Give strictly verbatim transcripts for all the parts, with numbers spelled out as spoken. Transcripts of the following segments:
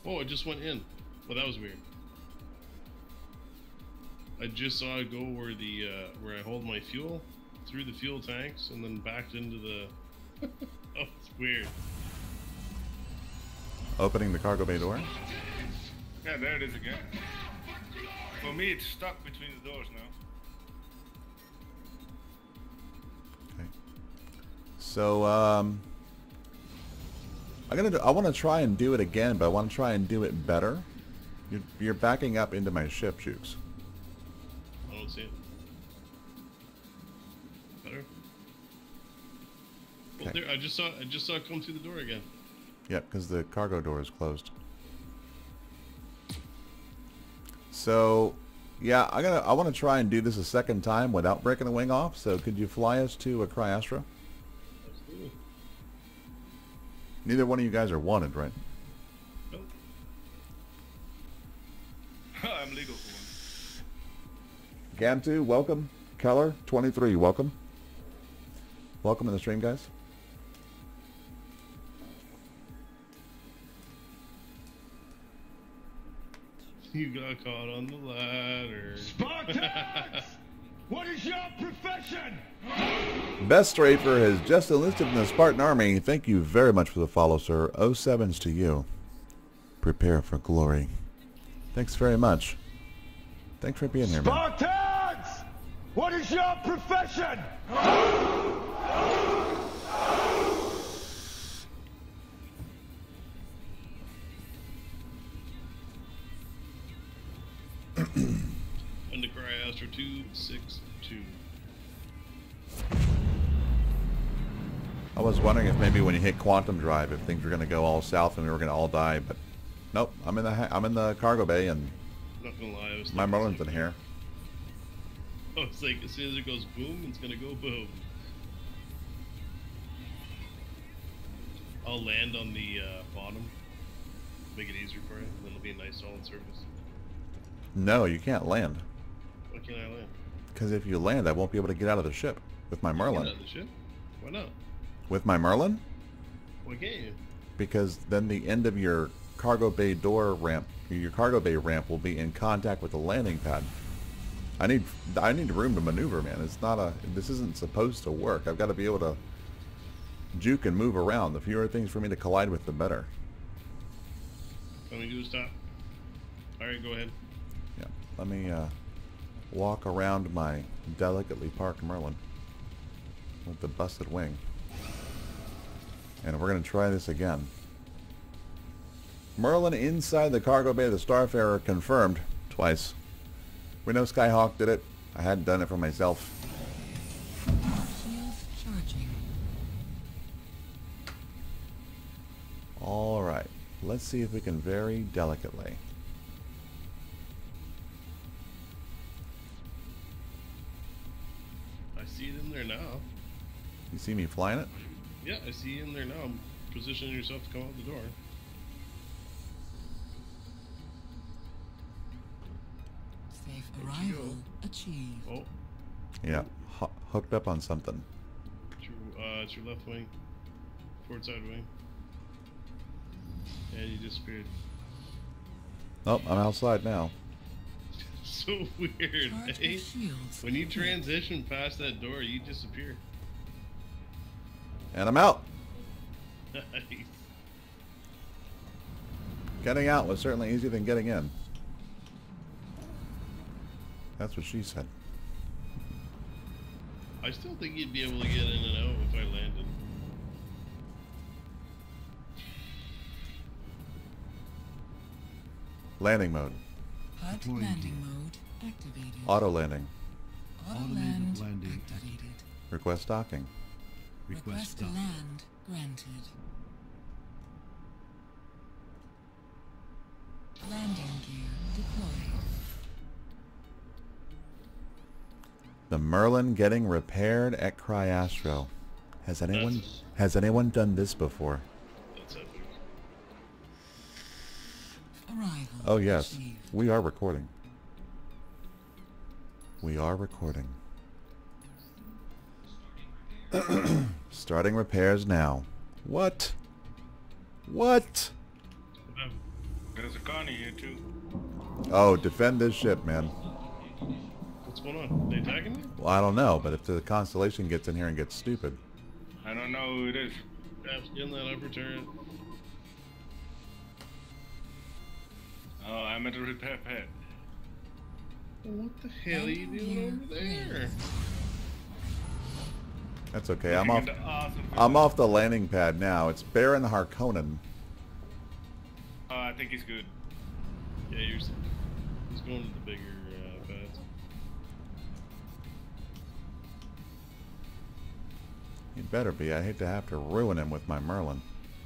Oh, it just went in. Well, that was weird. I just saw it go where the uh, where I hold my fuel, through the fuel tanks, and then backed into the. Oh, it's weird. Opening the cargo bay door. Yeah, there it is again. For me, it's stuck between the doors now. Okay. So um, I'm gonna. Do, I want to try and do it again, but I want to try and do it better. You're, you're backing up into my ship, Jukes. I don't see it. Better. Well, Okay. there. I just saw. I just saw it come through the door again. Yep, because the cargo door is closed. So, yeah, I gotta. I want to try and do this a second time without breaking the wing off. So, could you fly us to a Cryastra? Absolutely. Neither one of you guys are wanted, right? Nope. I'm legal for one. Gantu, welcome. Keller, twenty-three, welcome. Welcome to the stream, guys. You got caught on the ladder. Spartans! What is your profession? Best Strafer has just enlisted in the Spartan Army. Thank you very much for the follow, sir. oh sevens to you. Prepare for glory. Thanks very much. Thanks for being here, man. Spartans! What is your profession? Under Cryastra two six two. I was wondering if maybe when you hit quantum drive, if things were going to go all south and we were going to all die, but nope. I'm in the ha I'm in the cargo bay, and Not gonna lie, I was my thinking Merlin's the in same here. thing. Oh, it's like as soon as it goes boom, it's gonna go boom. I'll land on the uh, bottom, make it easier for you, and then it'll be a nice solid surface. No, you can't land, Why can't I land? because if you land, I won't be able to get out of the ship with my Get Merlin. out of the ship? Why not? With my Merlin, Why can't you? because then the end of your cargo bay door ramp, your cargo bay ramp, will be in contact with the landing pad. I need, I need room to maneuver, man. It's not a. This isn't supposed to work. I've got to be able to juke and move around. The fewer things for me to collide with, the better. Let me do stop. All right, go ahead. Yeah. Let me uh, walk around my delicately parked Merlin with the busted wing, and we're gonna try this again. Merlin inside the cargo bay of the Starfarer confirmed twice. We know Skyhawk did it. I hadn't done it for myself. Shield charging. All right. Let's see if we can very delicately. I see it in there now. You see me flying it? Yeah, I see you in there now. Positioning yourself to come out the door. Safe Where'd you arrival go? achieved. Oh, Yeah. Ho hooked up on something. it's your, uh, it's your left wing. Forward side wing. And you disappeared. Oh, I'm outside now. So weird, Charge eh? of shields. When you transition past that door, you disappear. And I'm out. Nice. Getting out was certainly easier than getting in. That's what she said. I still think you'd be able to get in and out if I landed. Landing mode. H U D Deploying landing gear. mode activated. Auto landing. Auto Automated land landing activated. Request docking. Request Request to stop. land granted. Landing gear deployed. The Merlin getting repaired at Cryastro. Has anyone That's- has anyone done this before? That's epic. Arrival Oh yes. achieved. We are recording. We are recording. Starting repairs now. What? What? What happened? there's a Connie here too. Oh, defend this ship, man. What's going on? They attacking me? Well, I don't know, but if the Constellation gets in here and gets stupid. I don't know who it is. Perhaps get in that upper turret. Oh, I'm at the repair pad. What the hell are you doing over there? That's okay. I'm off. Looking at the awesome I'm off the landing pad now. It's Baron Harkonnen. Oh, I think he's good. Yeah, you're, he's going to the bigger uh, pads. He better be. I hate to have to ruin him with my Merlin.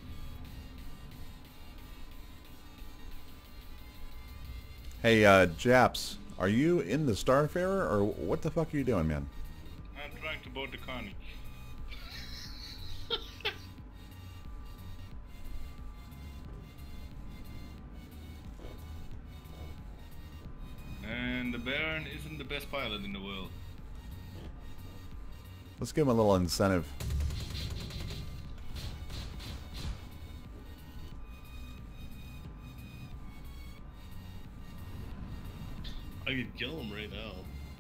Hey, uh, Japs, are you in the Starfarer, or what the fuck are you doing, man? I'm trying to board the Connie. And the Baron isn't the best pilot in the world. Let's give him a little incentive. I could kill him right now.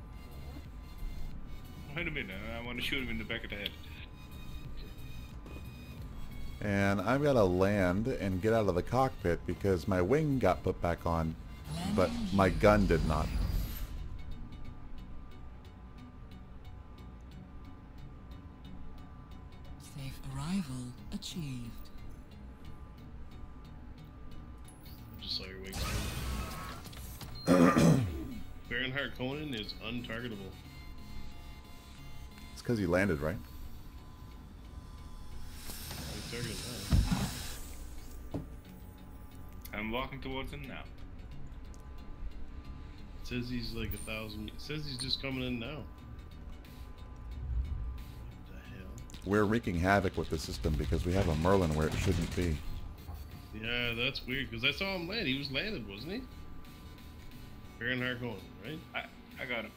Wait a minute, I want to shoot him in the back of the head. And I've got to land and get out of the cockpit because my wing got put back on, but my gun did not. Safe arrival achieved. Just saw your wings. Baron Harkonnen is untargetable. It's because he landed, right? I'm targeting that. I'm walking towards him now. It says he's like a thousand. It says he's just coming in now. What the hell? We're wreaking havoc with the system because we have a Merlin where it shouldn't be. Yeah, that's weird because I saw him land. He was landed, wasn't he? Baron Harkonnen, right? I, I got him.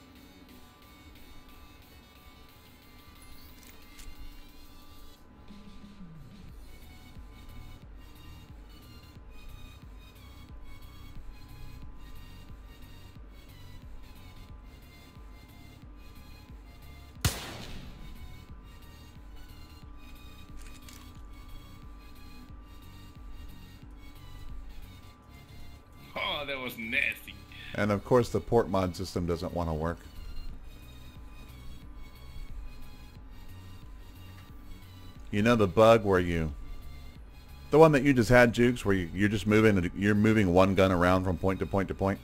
Oh, that was nasty. And of course the port mod system doesn't want to work. You know the bug where you, the one that you just had, Jukes, where you, you're just moving, you're moving one gun around from point to point to point.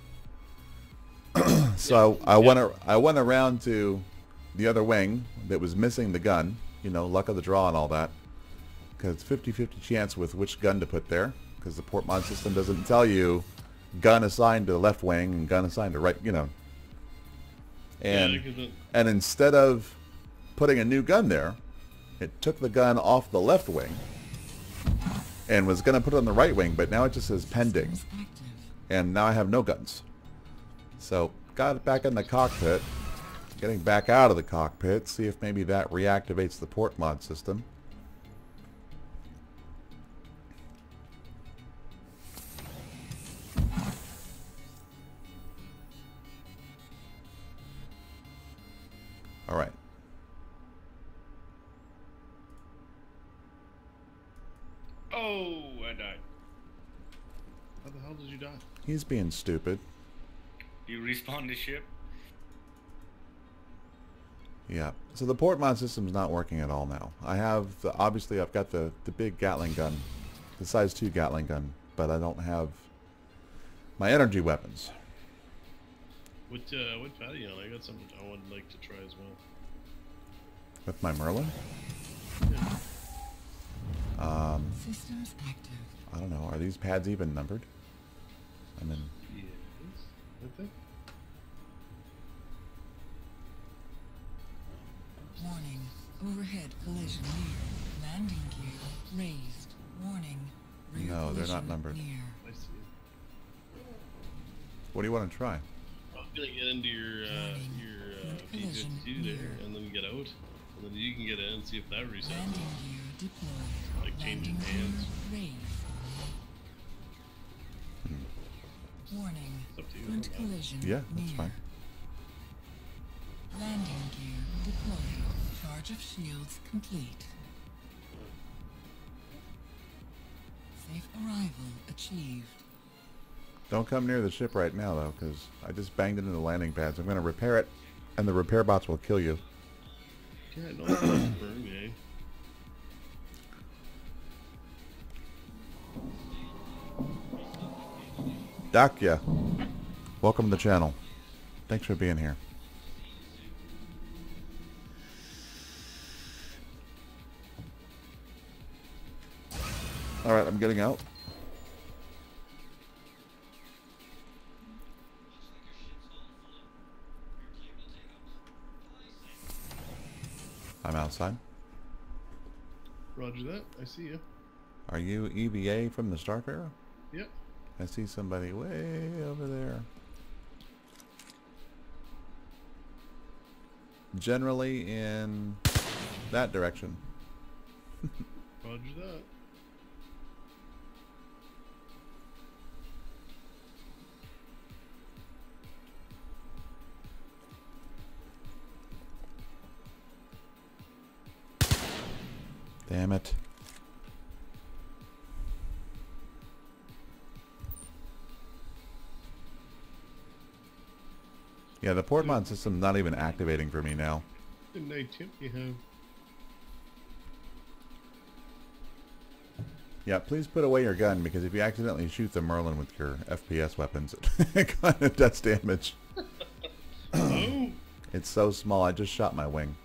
So I went, ar- I went around to the other wing that was missing the gun. You know, luck of the draw and all that, because it's fifty fifty chance with which gun to put there, because the port mod system doesn't tell you gun assigned to the left wing and gun assigned to right, you know. And Yeah, 'cause it- and instead of putting a new gun there, it took the gun off the left wing and was going to put it on the right wing, but now it just says pending. Systems active. And now I have no guns. So got it back in the cockpit, getting back out of the cockpit, see if maybe that reactivates the port mod system. All right. Oh, I died. How the hell did you die? He's being stupid. You respawn the ship? Yeah. So the port mod system's not working at all now. I have, the, obviously I've got the, the big Gatling gun, the size two Gatling gun, but I don't have my energy weapons. What uh, what pad are you on? I got something I would like to try as well. With my Merlin? Yeah. Um, Systems active. I don't know. Are these pads even numbered? I mean, Yes, I think. Warning. Overhead collision near. Landing gear raised. Warning. Rear No, they're not collision numbered. Near. I see. what do you want to try? I'm gonna get into your uh, your uh, P fifty-two there, and then get out, and then you can get in and see if that resets. Landing gear deployed. Like changing Landing gear hands. raised. Warning. It's up to you. Front I don't know. collision Yeah, that's near. fine. Landing gear deployed. Charge of shields complete. Safe arrival achieved. Don't come near the ship right now, though, because I just banged into the landing pads. I'm going to repair it, and the repair bots will kill you. Yeah, no, it's not burn, eh? Dakya, welcome to the channel. Thanks for being here. Alright, I'm getting out. I'm outside. Roger that. I see you. Are you E V A from the Starfarer? Yep. I see somebody way over there. Generally in that direction. Roger that. Damn it. Yeah, the port mod system's not even activating for me now. Good night, tip you have. Yeah, please put away your gun, because if you accidentally shoot the Merlin with your F P S weapons, it kind of does damage. Oh! It's so small, I just shot my wing.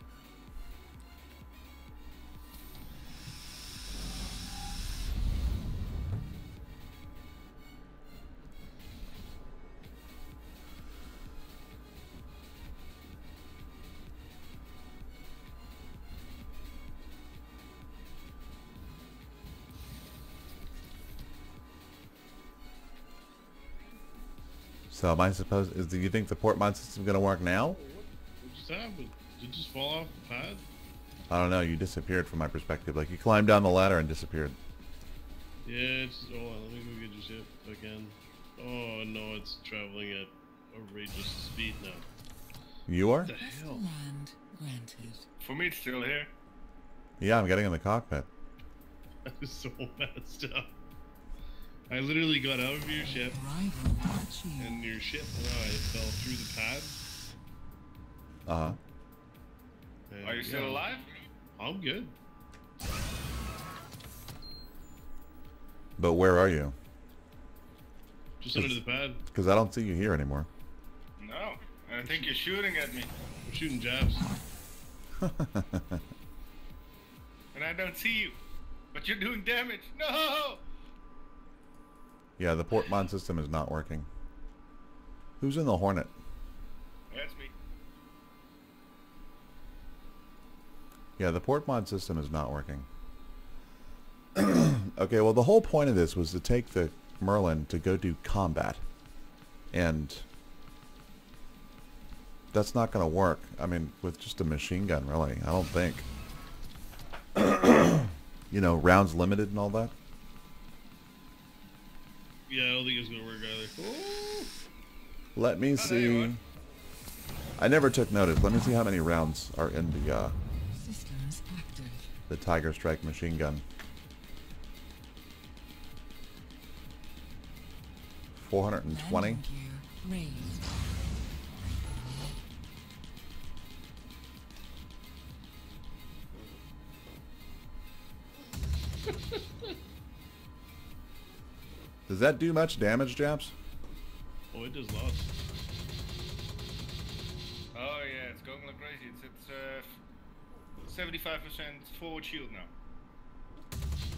So am I supposed, is, do you think the port mod system going to work now? What just happened? Did you just fall off the pad? I don't know, you disappeared from my perspective. Like you climbed down the ladder and disappeared. Yeah, it's, hold on, let me go get your ship if I can. Oh no, it's traveling at outrageous speed now. You are? What the hell? Land granted. For me, it's still here. Yeah, I'm getting in the cockpit. That is so messed up. I literally got out of your ship, Arrival achieved. and your ship and I fell through the pad. Uh-huh. and Are you still yeah, alive? I'm good. But where are you? Just under the pad. Because I don't see you here anymore. No. I think you're shooting at me. We're shooting jabs. And I don't see you. But you're doing damage. No! Yeah, the port mod system is not working. Who's in the Hornet? That's me. Yeah, the port mod system is not working. Okay, well the whole point of this was to take the Merlin to go do combat. And that's not going to work. I mean, with just a machine gun, really. I don't think. You know, rounds limited and all that. Yeah, I don't think it's gonna work either. Oh! Let me Oh, there you see. are. I never took notice. Let me see how many rounds are in the uh, Systems active. the Tiger Strike machine gun. four hundred twenty. Landing gear raised. Does that do much damage, Japs? Oh, it does lots. Oh yeah, it's going like crazy. It's it's uh, seventy-five percent forward shield now.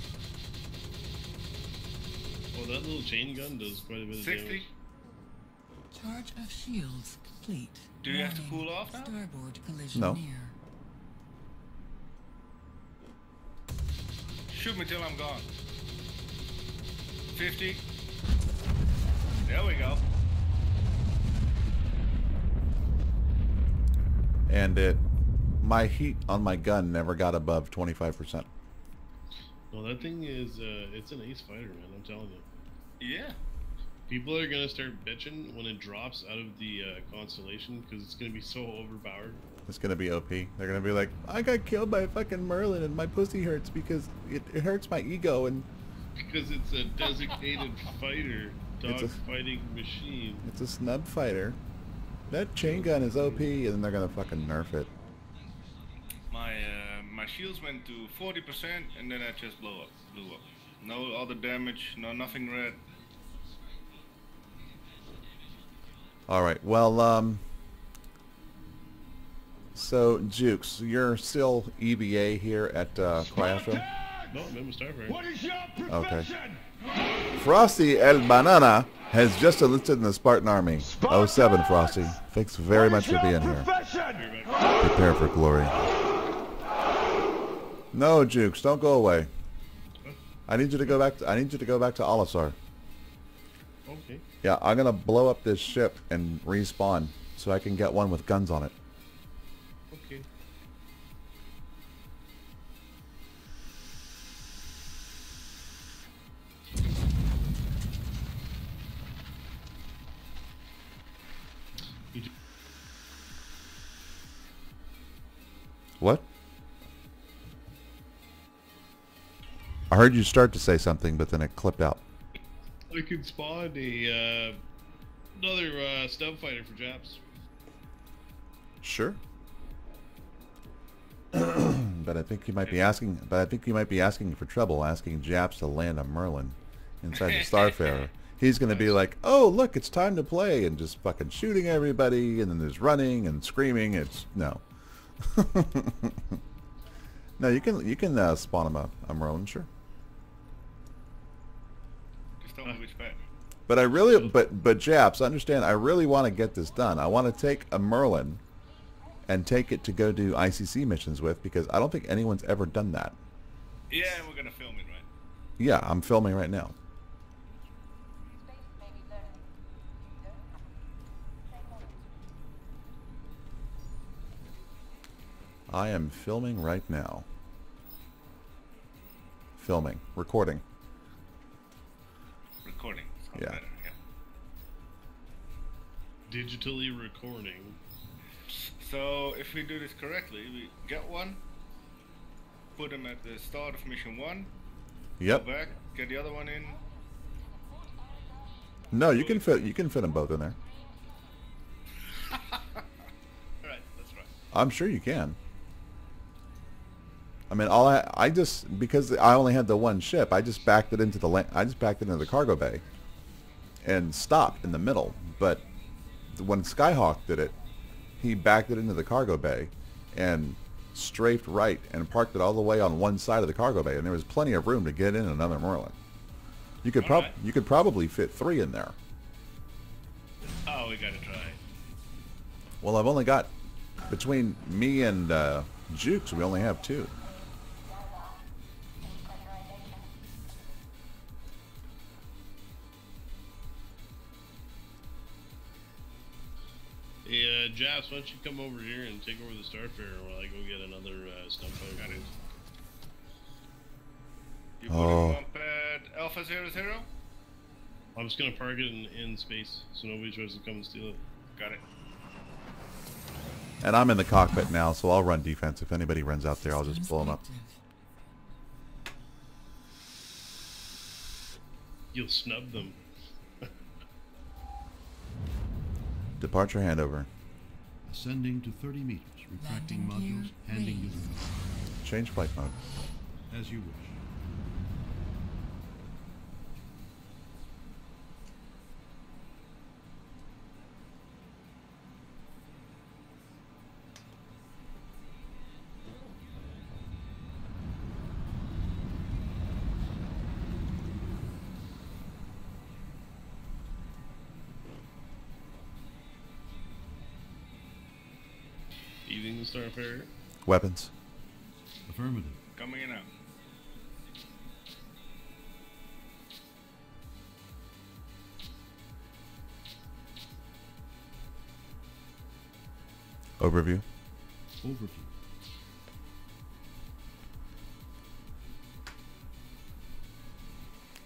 Oh, that little chain gun does quite a bit of sixty? damage. Charge of shields complete. Do you have to Warning, cool off now? Starboard collision No. near. Shoot me till I'm gone. fifty. There we go. And it, my heat on my gun never got above twenty-five percent. No, that thing is, uh, it's an ace fighter, man, I'm telling you. Yeah. People are gonna start bitching when it drops out of the uh, constellation because it's gonna be so overpowered. It's gonna be O P. They're gonna be like, I got killed by a fucking Merlin and my pussy hurts because it, it hurts my ego and Because it's a designated fighter, dog It's a- fighting machine. it's a snub fighter. That chain gun is O P, and then they're gonna fucking nerf it. My uh, my shields went to forty percent and then I just blew up. Blew up. No other damage. No nothing red. All right. Well, um. So, Jukes, you're still E B A here at uh, Cryostro? No, I'm in with Starfire. What is your Okay. profession? Frosty El Banana has just enlisted in the Spartan Army. oh seven, Frosty. Thanks very What much is for your being here. profession? Prepare for glory. No, Jukes, don't go away. I need you to go back. To, I need you to go back to Olisar. Okay. Yeah, I'm gonna blow up this ship and respawn so I can get one with guns on it. Okay. You do- What? I heard you start to say something, but then it clipped out. I could spawn a uh, another uh, stub fighter for Japs. Sure. But I think you might be asking. But I think you might be asking for trouble, asking Japs to land a Merlin inside the Starfarer. He's gonna be like, "Oh, look, it's time to play," and just fucking shooting everybody, and then there's running and screaming. It's no. No, you can you can uh, spawn him a, a Merlin, sure. Just tell me which bed. But I really, but but Japs, understand? I really want to get this done. I want to take a Merlin and take it to go do I C C missions with, because I don't think anyone's ever done that. Yeah, we're gonna film it, right? Yeah, I'm filming right now. I am filming right now. Filming. Recording. Recording. Sounds Yeah. better, yeah. Digitally recording. So if we do this correctly, we get one, put them at the start of mission one, Yep. go back, get the other one in. No, you can fit you can fit them both in there. Right, that's right. I'm sure you can. I mean, all I I just because I only had the one ship, I just backed it into the la- I just backed it into the cargo bay, and stopped in the middle. But when Skyhawk did it, he backed it into the cargo bay, and strafed right and parked it all the way on one side of the cargo bay, and there was plenty of room to get in another Merlin. You could prob Alright. you could probably fit three in there. Oh, we gotta try. Well, I've only got between me and uh, Jukes, we only have two. Hey, uh, Japs, why don't you come over here and take over the Starfarer while I go get another uh, stub fighter? Got it. You put Oh. it on pad Alpha Zero Zero? I'm just gonna park it in, in space so nobody tries to come and steal it. Got it. And I'm in the cockpit now, so I'll run defense. If anybody runs out there, I'll just blow them up. You'll snub them. Departure handover. Ascending to thirty meters, retracting Landing modules, gear handing you raised. Change flight mode. as you wish. Eating the Starfarer. Weapons. Affirmative. Coming in out. Overview. Overview.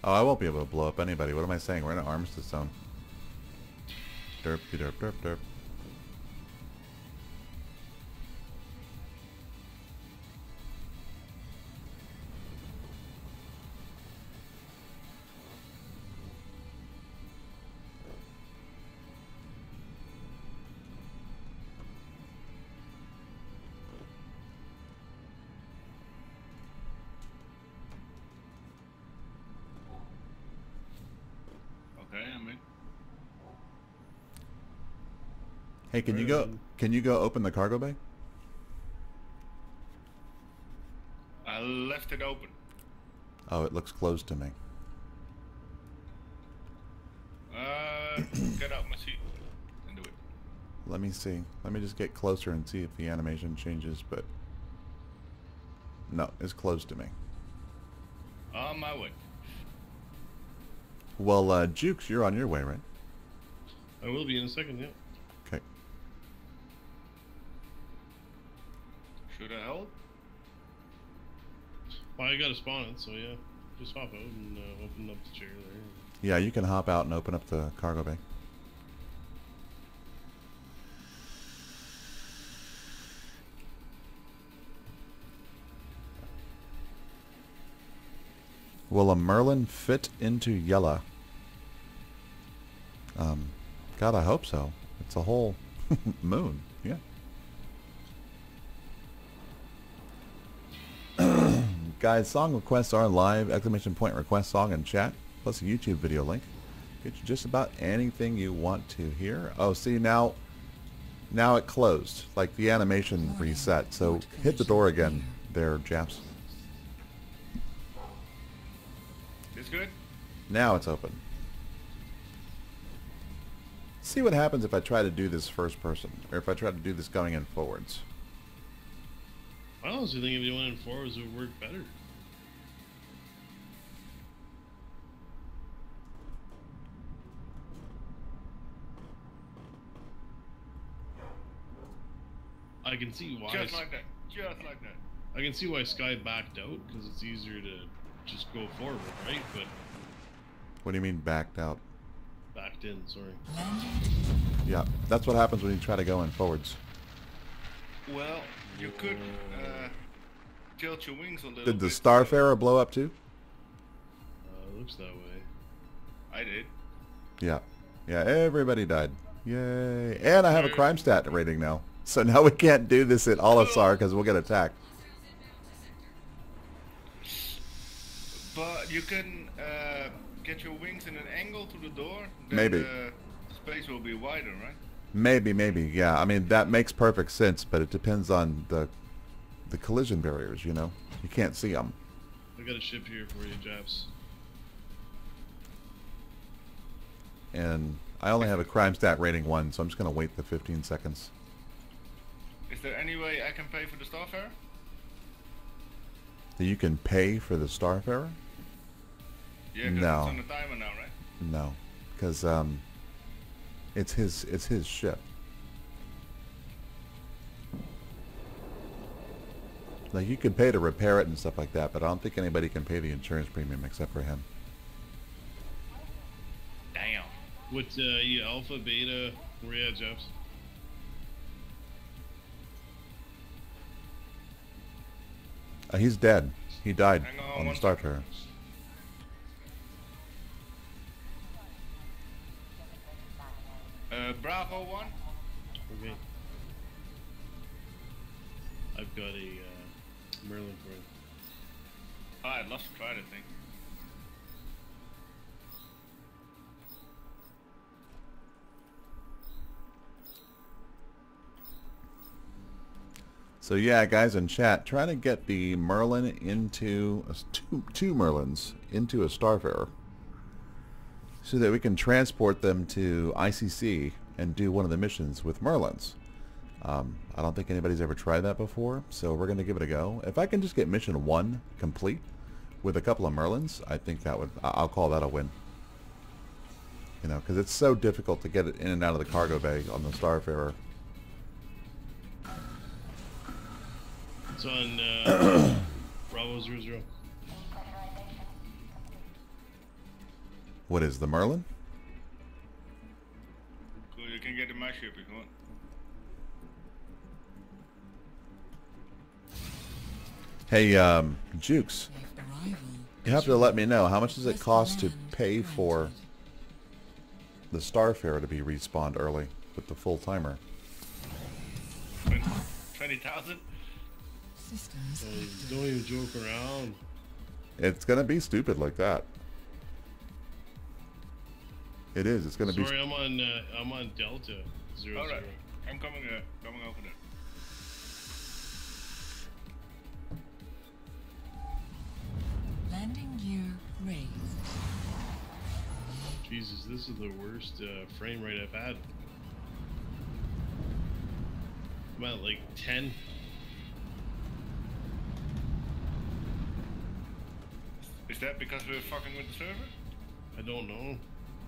Oh, I won't be able to blow up anybody. What am I saying? We're in an armistice zone. Derp, derp, derp, derp. Okay, I'm in. Hey, can you go? Can you go open the cargo bay? I left it open. Oh, it looks closed to me. Uh, get out my seat and do it. Let me see. Let me just get closer and see if the animation changes, but no, it's closed to me. On my way. Well, uh, Jukes, you're on your way, right? I will be in a second, yeah. Okay. Should I hold? Well, I got to spawn it, so yeah. Just hop out and uh, open up the chair there. Yeah, you can hop out and open up the cargo bay. Will a Merlin fit into Yella? Um, God, I hope so. It's a whole moon. Yeah. Guys, song requests are live. Exclamation point request song in chat. Plus a YouTube video link. Get you just about anything you want to hear. Oh, see, now now it closed. Like the animation reset. So hit the door again there, Japs. This good? Now it's open. See what happens if I try to do this first person. Or if I try to do this going in forwards. I honestly think if you went in forwards, it would work better. I can see why. Just like that. Just like that. I can see why Sky backed out, because it's easier to just go forward, right? But What do you mean backed out? backed in, sorry. Yeah, that's what happens when you try to go in forwards. Well, you could uh, tilt your wings a little Did the bit. Starfarer blow up too? Uh, looks that way. I did. Yeah. Yeah, everybody died. Yay. And I have a crime stat rating now. So now we can't do this at Olisar because we'll get attacked. But you can uh, get your wings in an angle to the door. Then Maybe. the space will be wider, right? Maybe, maybe, yeah. I mean, that makes perfect sense, but it depends on the the collision barriers, you know? You can't see them. I got a ship here for you, Japs. And I only have a crime stat rating one, so I'm just going to wait the fifteen seconds. Is there any way I can pay for the Starfarer? That you can pay for the Starfarer? Yeah, 'cause No. it's on the timer now, right? No, because um, it's his it's his ship. Like, you can pay to repair it and stuff like that, but I don't think anybody can pay the insurance premium except for him. Damn. What, uh, yeah, Alpha, Beta, where you at, Japs? Uh, he's dead. He died Hang on on the one second. Starfarer. Uh, Bravo one. Okay. I've got a uh, Merlin for you. Oh, I'd love to try the thing. So yeah, guys in chat, try to get the Merlin into a, two, two Merlins into a Starfarer, so that we can transport them to I C C and do one of the missions with Merlins. Um, I don't think anybody's ever tried that before, so we're going to give it a go. If I can just get mission one complete with a couple of Merlins, I think that would, I'll call that a win. You know, because it's so difficult to get it in and out of the cargo bay on the Starfarer. It's on uh, Bravo zero zero. What is the Merlin? Cool, you can get in my ship if you want. Hey, um, Jukes, Safe arrival. you have to let me know, how much does it cost to pay for the Starfarer to be respawned early with the full timer? twenty thousand? Systems So active. don't even joke around. It's gonna be stupid like that. It is. It's gonna Sorry, be. I'm on. Uh, I'm on Delta zero Alright, zero. I'm coming, uh, coming over there. Landing gear raised. Jesus, this is the worst uh, frame rate I've had. I'm at like ten. Is that because we're fucking with the server? I don't know.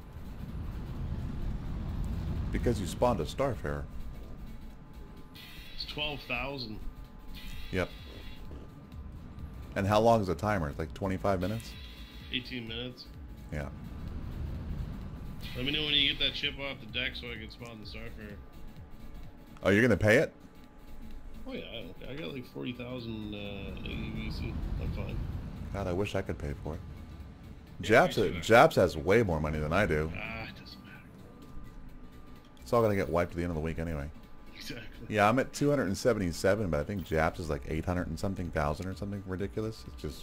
Because you spawned a Starfarer. It's twelve thousand. Yep. And how long is the timer? Like twenty-five minutes? eighteen minutes. Yeah. Let me know when you get that chip off the deck so I can spawn the Starfarer. Oh, you're gonna pay it? Oh yeah, I don't care. I got like forty thousand uh, A E V C. I'm fine. God, I wish I could pay for it. Yeah, Japs, me too. Japs has way more money than I do. Ah, it doesn't matter. It's all gonna get wiped at the end of the week anyway. Exactly. Yeah, I'm at two hundred seventy-seven, but I think Japs is like eight hundred and something thousand or something ridiculous. It's just,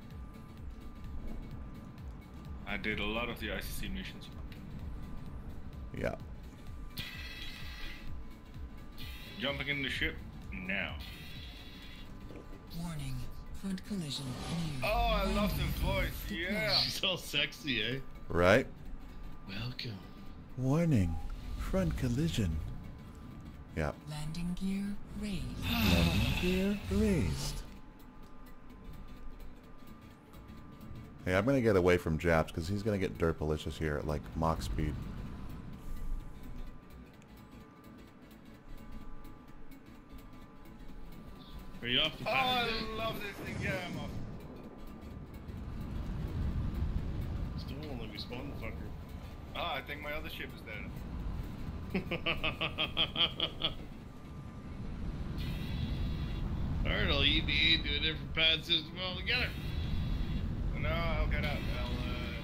I did a lot of the I C C missions. yeah. Jumping in the ship now. Warning. Front collision near. Oh, I love the voice. Yeah. She's all sexy, eh? Right? Welcome. Warning. Front collision. Yeah. Landing gear raised. Landing gear raised. Hey, I'm gonna get away from Japs because he's gonna get derpalicious here at like Mach speed. Are you off the Oh, pad? I love this thing. Yeah, I'm off. Still won't let me spawn the fucker. Ah, I think my other ship is there. Alright, I'll E V A to a different pad system altogether. No, I'll get out. I'll, uh...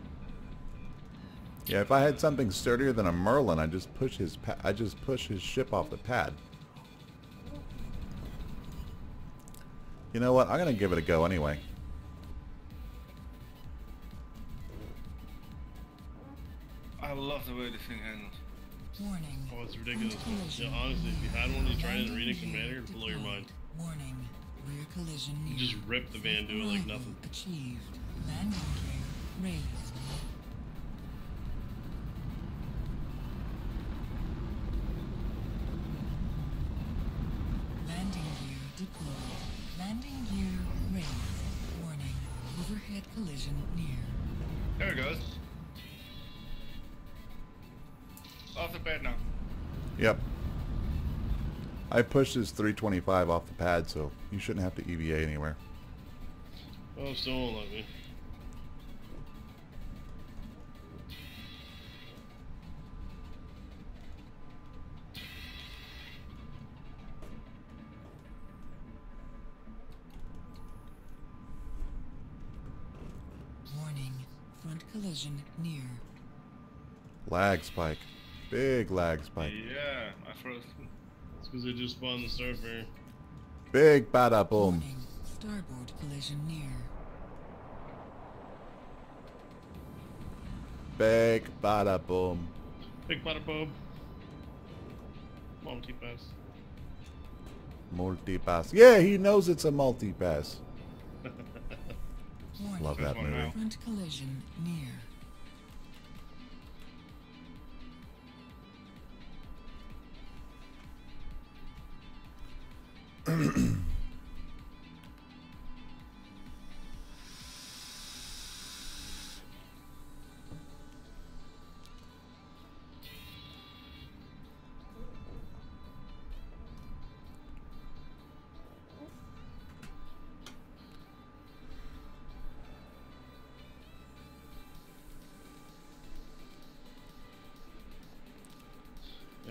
Yeah, if I had something sturdier than a Merlin, I just push his pa I just push his ship off the pad. You know what? I'm gonna give it a go anyway. I love the way this thing handles. Warning. Oh, it's ridiculous. Front collision Yeah, honestly, if you had one, you tried it in Landing Arena gear Commander, it'd blow your deployed. mind. Warning. Rear collision near. You just rip the van, do it like Arrival nothing. Achieved. Landing gear raised. Landing gear deployed. Landing gear raised. Warning. Overhead collision near. There it goes. Off the bed now. Yep. I pushed his three twenty-five off the pad, so you shouldn't have to E V A anywhere. Oh, still won't let me. Warning. Front collision near. Lag spike. Big lag spike. Yeah, I froze. It's because I just spawned the Starfarer. Big bada boom. Warning. Starboard collision near. Big bada boom. Big bada bob. Multi-pass. Multi-pass. Yeah, he knows it's a multi-pass. Warning. Love that one movie. now. Front collision near.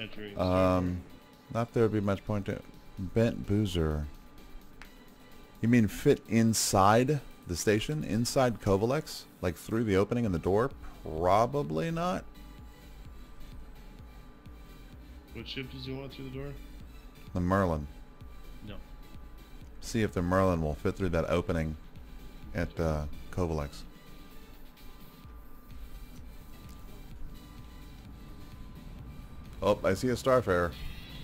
entering. Um, not there would be much point to. Bent Boozer. You mean fit inside the station? Inside Kovalex? Like through the opening in the door? Probably not. What ship does he want through the door? The Merlin. No. See if the Merlin will fit through that opening at uh, Kovalex. Oh, I see a Starfarer.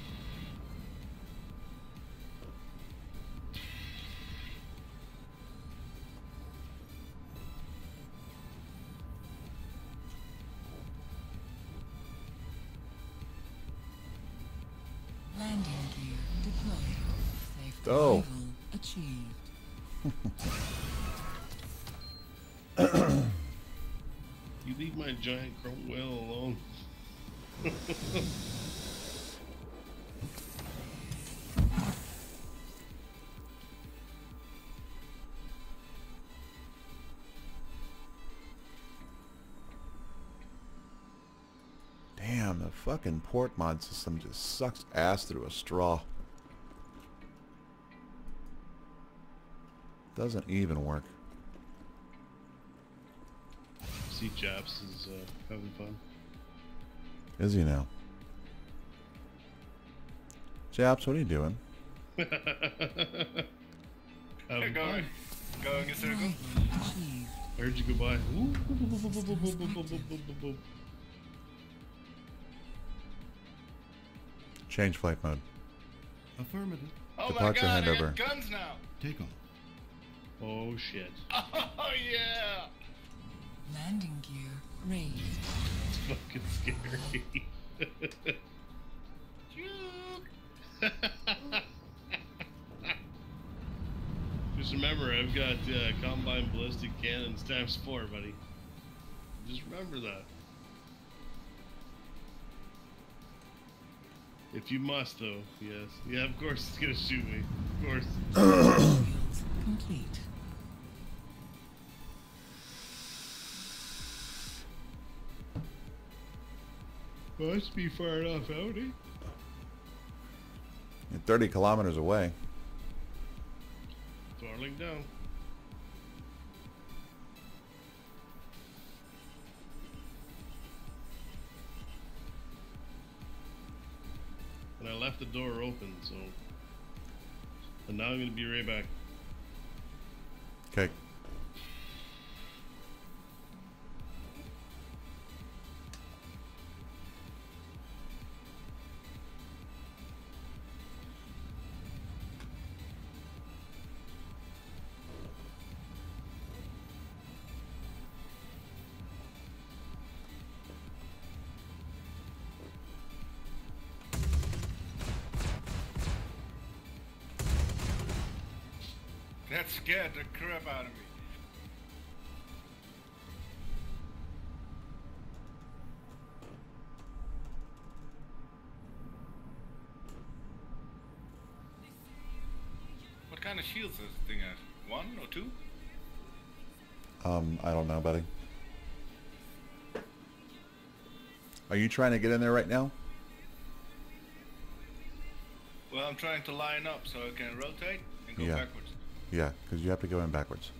Landing gear deployed. Safe Oh. arrival achieved. You leave my giant chrome whale alone. Damn, the fucking port mod system just sucks ass through a straw. Doesn't even work. See, Japs is uh, having fun. Is he now? Japs, what are you doing? Having Going, fun. going in circle. Arrival achieved. I heard you go by. Ooh. Change flight mode. Affirmative. Oh Departure my god, I handover. got guns now. Take off. Oh shit. Oh yeah. Landing gear raised. It's fucking scary. Juke. Just remember, I've got uh, combined ballistic cannons times four, buddy. Just remember that. If you must, though, yes. Yeah, of course it's gonna shoot me. Of course. Fields complete. Must be far enough out, eh? You're thirty kilometers away. Throttling down. And I left the door open, so. And now I'm gonna be right back. Okay. That scared the crap out of me. What kind of shields does this thing have? One or two? Um, I don't know, buddy. Are you trying to get in there right now? Well, I'm trying to line up so I can rotate and go Yeah. backwards. Yeah, because you have to go in backwards.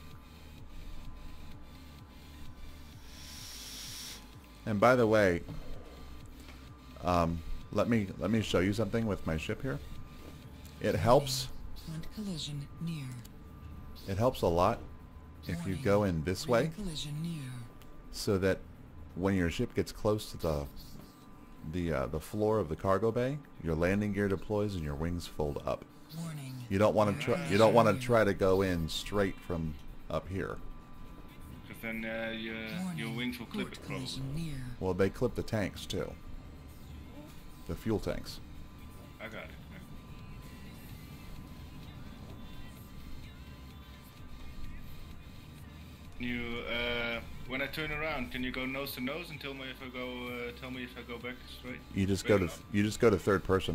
And by the way, um, let me let me show you something with my ship here. It helps. Front collision near. It helps a lot if you Warning. go in this Rear way, collision near. so that when your ship gets close to the the uh, the floor of the cargo bay, your landing gear deploys and your wings fold up. Warning. You don't want to try. You don't want to try to go in straight from up here. Because then uh, your, Warning. your wings will clip Port it probably. collision near. Well, they clip the tanks too. The fuel tanks. I got it. Yeah. You, uh, when I turn around, can you go nose to nose and tell me if I go, uh, tell me if I go back straight? You just Straight go to enough? you just go to third person.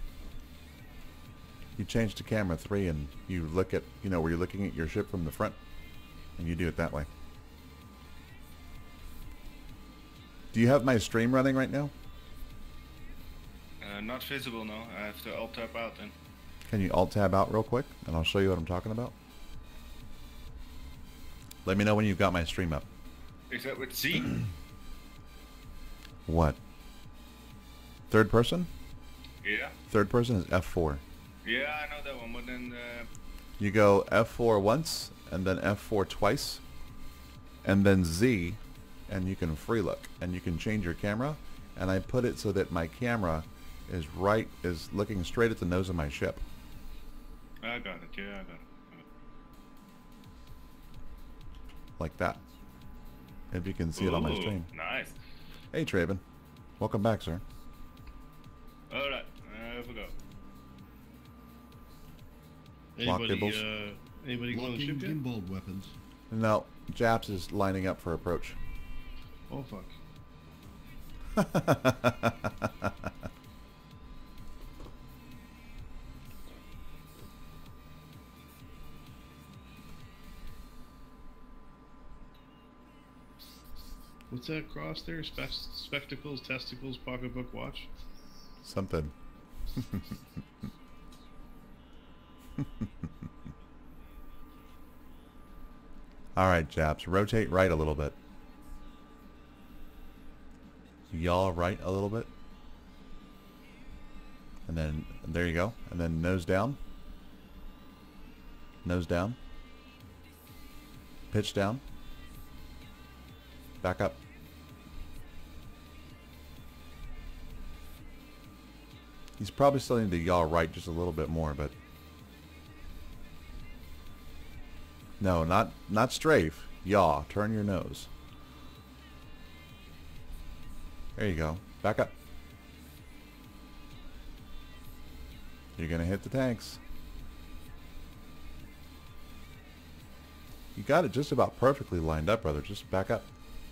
You change to camera three and you look at, you know, where you're looking at your ship from the front, and you do it that way. Do you have my stream running right now? not visible now. I have to alt tab out then. Can you alt tab out real quick, and I'll show you what I'm talking about? Let me know when you've got my stream up. Is that with Z? What? Third person? Yeah. Third person is F four. Yeah, I know that one, but then uh, You go F four once, and then F four twice, and then Z, and you can free look, and you can change your camera, and I put it so that my camera is right, is looking straight at the nose of my ship. I got it. Yeah, I got it. Like that. If you can see it on my Ooh, stream. Nice. Hey Traven. Welcome back, sir. Alright, I forgot. Lock Anybody, gimbals. uh, anybody go on the Locking ship yet? gimbal weapons. No, Japs is lining up for approach. Oh fuck. What's that cross there? Spe spectacles, testicles, pocketbook, watch. Something. Alright, Japs. Rotate right a little bit. Yaw right a little bit. And then, there you go. And then nose down. Nose down. Pitch down. Back up. He's probably still need to yaw right just a little bit more, but no, not not strafe. Yaw. Turn your nose. There you go. Back up. You're gonna hit the tanks. You got it just about perfectly lined up, brother. Just back up.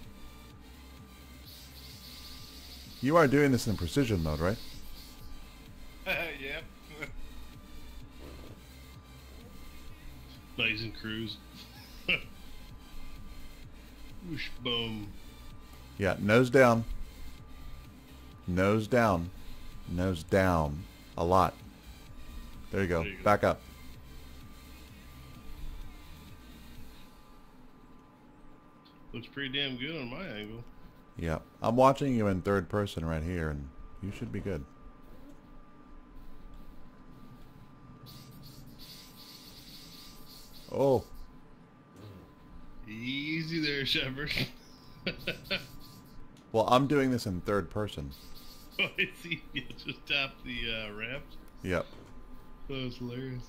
You are doing this in precision mode, right? Yeah. Nice and cruise. Whoosh, boom. Yeah, nose down. Nose down. Nose down. A lot. There you go. There you go. Back up. Looks pretty damn good on my angle. Yeah. I'm watching you in third person right here, and you should be good. Oh. Easy there, Shepard. Well, I'm doing this in third person. Oh, I see. You just tap the uh, ramp. Yep. That was hilarious.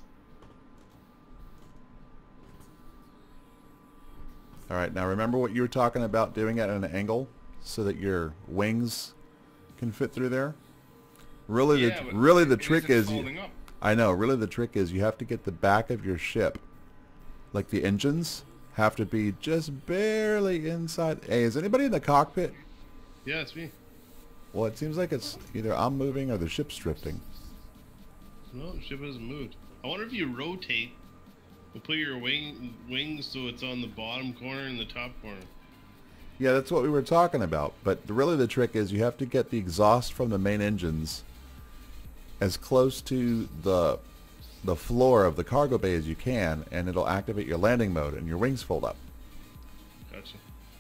Alright, now remember what you were talking about doing it at an angle so that your wings can fit through there? Really, Yeah, the but really the it trick isn't is you, folding up. I know, really the trick is you have to get the back of your ship, like the engines, have to be just barely inside. Hey, is anybody in the cockpit? Yeah, it's me. Well, it seems like it's either I'm moving or the ship's drifting. No, the ship hasn't moved. I wonder if you rotate and put your wing wings so it's on the bottom corner and the top corner. Yeah, that's what we were talking about. But the, really the trick is you have to get the exhaust from the main engines as close to the the floor of the cargo bay as you can, and it'll activate your landing mode and your wings fold up. Gotcha.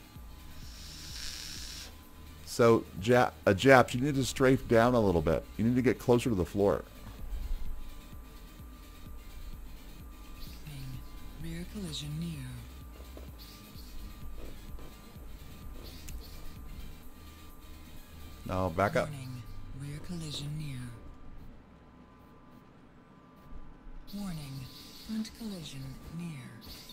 So, ja uh, Japs, you need to strafe down a little bit. You need to get closer to the floor. Rear collision near. No, back up. Warning. Rear collision near. Warning. Front collision near.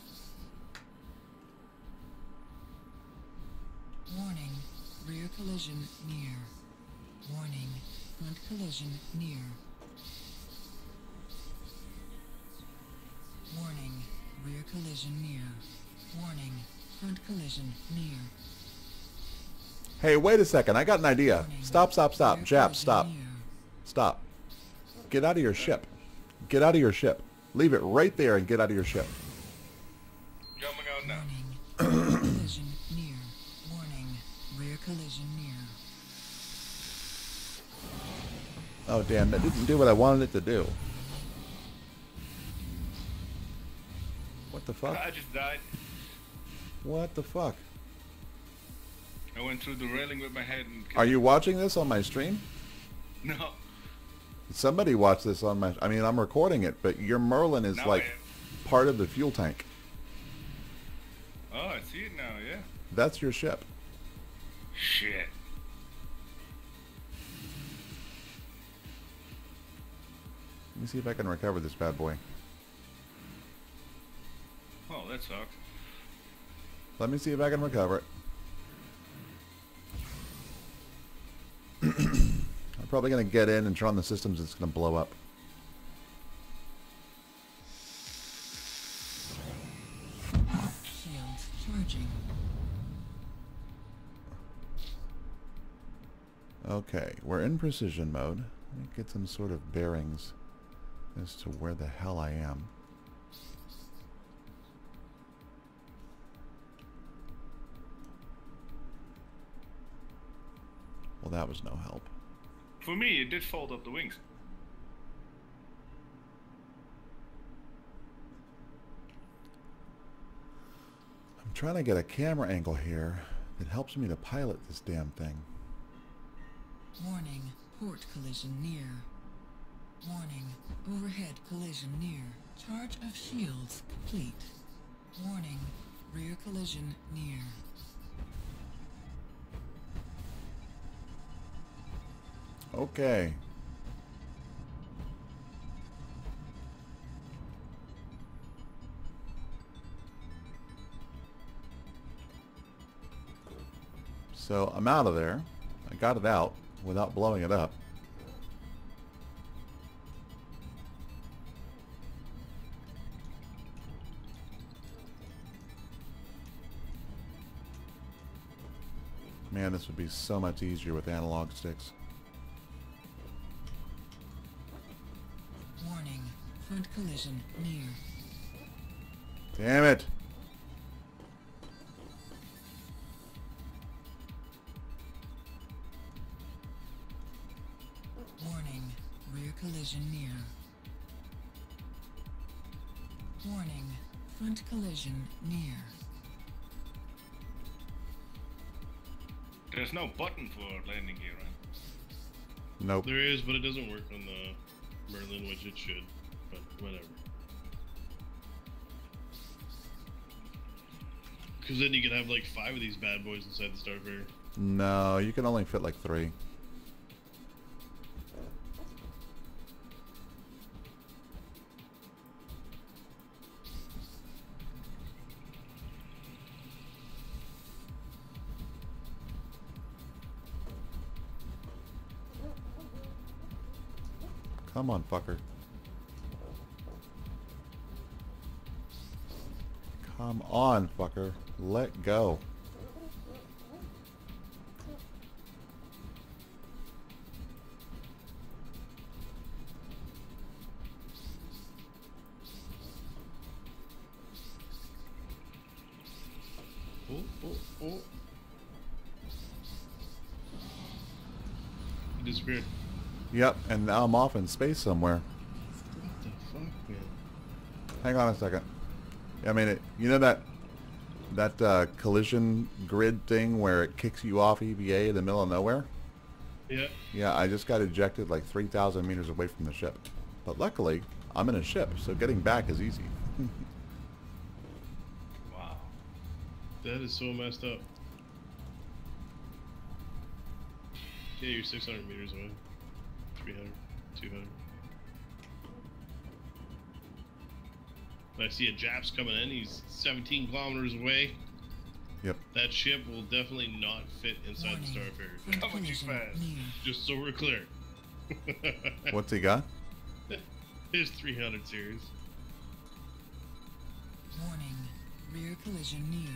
Warning. Rear collision near. Warning. Front collision near. Warning. Rear collision near. Warning. Front collision near. Hey, wait a second. I got an idea. Warning. Stop, stop, stop. Rear Japs, collision stop. near. Stop. Get out of your ship. Get out of your ship. Leave it right there and get out of your ship. Jumping out now. Warning. Rear collision near. Warning. Rear collision near. Oh damn, that didn't do what I wanted it to do. What the fuck? I just died. What the fuck? I went through the railing with my head and... Are you watching this on my stream? No. Somebody watched this on my... I mean, I'm recording it, but your Merlin is Now like I am. part of the fuel tank. Oh, I see it now, yeah. That's your ship. Shit. Let me see if I can recover this bad boy. Oh, that sucks. Let me see if I can recover it. I'm probably going to get in and turn on the systems. It's going to blow up. Shields charging. Okay, we're in precision mode. Let me get some sort of bearings as to where the hell I am. Well, that was no help. For me, it did fold up the wings. I'm trying to get a camera angle here that helps me to pilot this damn thing. Warning, port collision near. Warning, overhead collision near. Charge of shields complete. Warning, rear collision near. Okay. So I'm out of there. I got it out without blowing it up. Man, this would be so much easier with analog sticks. Warning, front collision near. Damn it! Warning, rear collision near. Warning, front collision near. There's no button for landing gear, right? Nope. There is, but it doesn't work on the Merlin, which it should. But whatever. Because then you could have like five of these bad boys inside the Starfarer. No, you can only fit like three. Come on, fucker. Come on, fucker. Let go. Oh, oh, oh. He disappeared. Yep, and now I'm off in space somewhere. What the fuck, man? Hang on a second. I mean, it, you know that that uh, collision grid thing where it kicks you off E V A in the middle of nowhere? Yeah. Yeah, I just got ejected like three thousand meters away from the ship. But luckily, I'm in a ship, so getting back is easy. Wow. That is so messed up. Yeah, you're six hundred meters away. three hundred, two hundred. I see a Japs coming in. He's seventeen kilometers away. Yep. That ship will definitely not fit inside Warning, the Starfarer. front Coming too collision fast. near. Just so we're clear. What's he got? His three hundred series. Warning, rear collision near.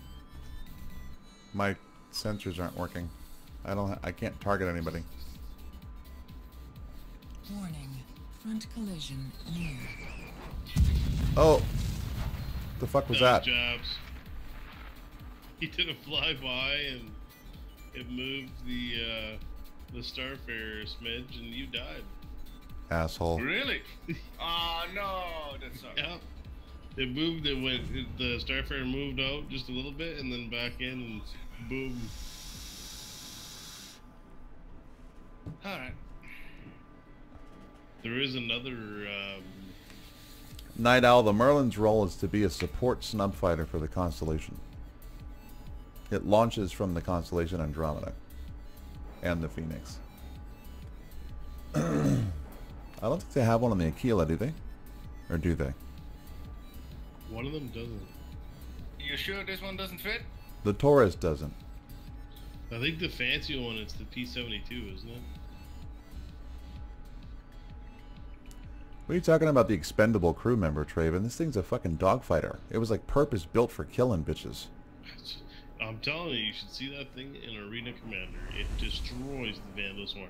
My sensors aren't working. I don't. Ha I can't target anybody. Warning, front collision near. Oh, the fuck was that? Jobs. He did a flyby and it moved the uh, the Starfarer smidge, and you died. Asshole. Really? Oh no, that sucks. Yeah. It moved. It went. It, the Starfarer moved out just a little bit, and then back in, and boom. All right. There is another. Um, Night Owl, the Merlin's role is to be a support snub fighter for the constellation. It launches from the constellation Andromeda and the Phoenix. I don't think they have one on the Aquila, do they? Or do they? one of them doesn't. You sure this one doesn't fit? The Taurus doesn't. I think the fancy one is the P seventy-two, isn't it? What are you talking about, the expendable crew member, Traven? This thing's a fucking dogfighter. It was like purpose built for killing bitches. I'm telling you, you should see that thing in Arena Commander. It destroys the Vandal Swarm.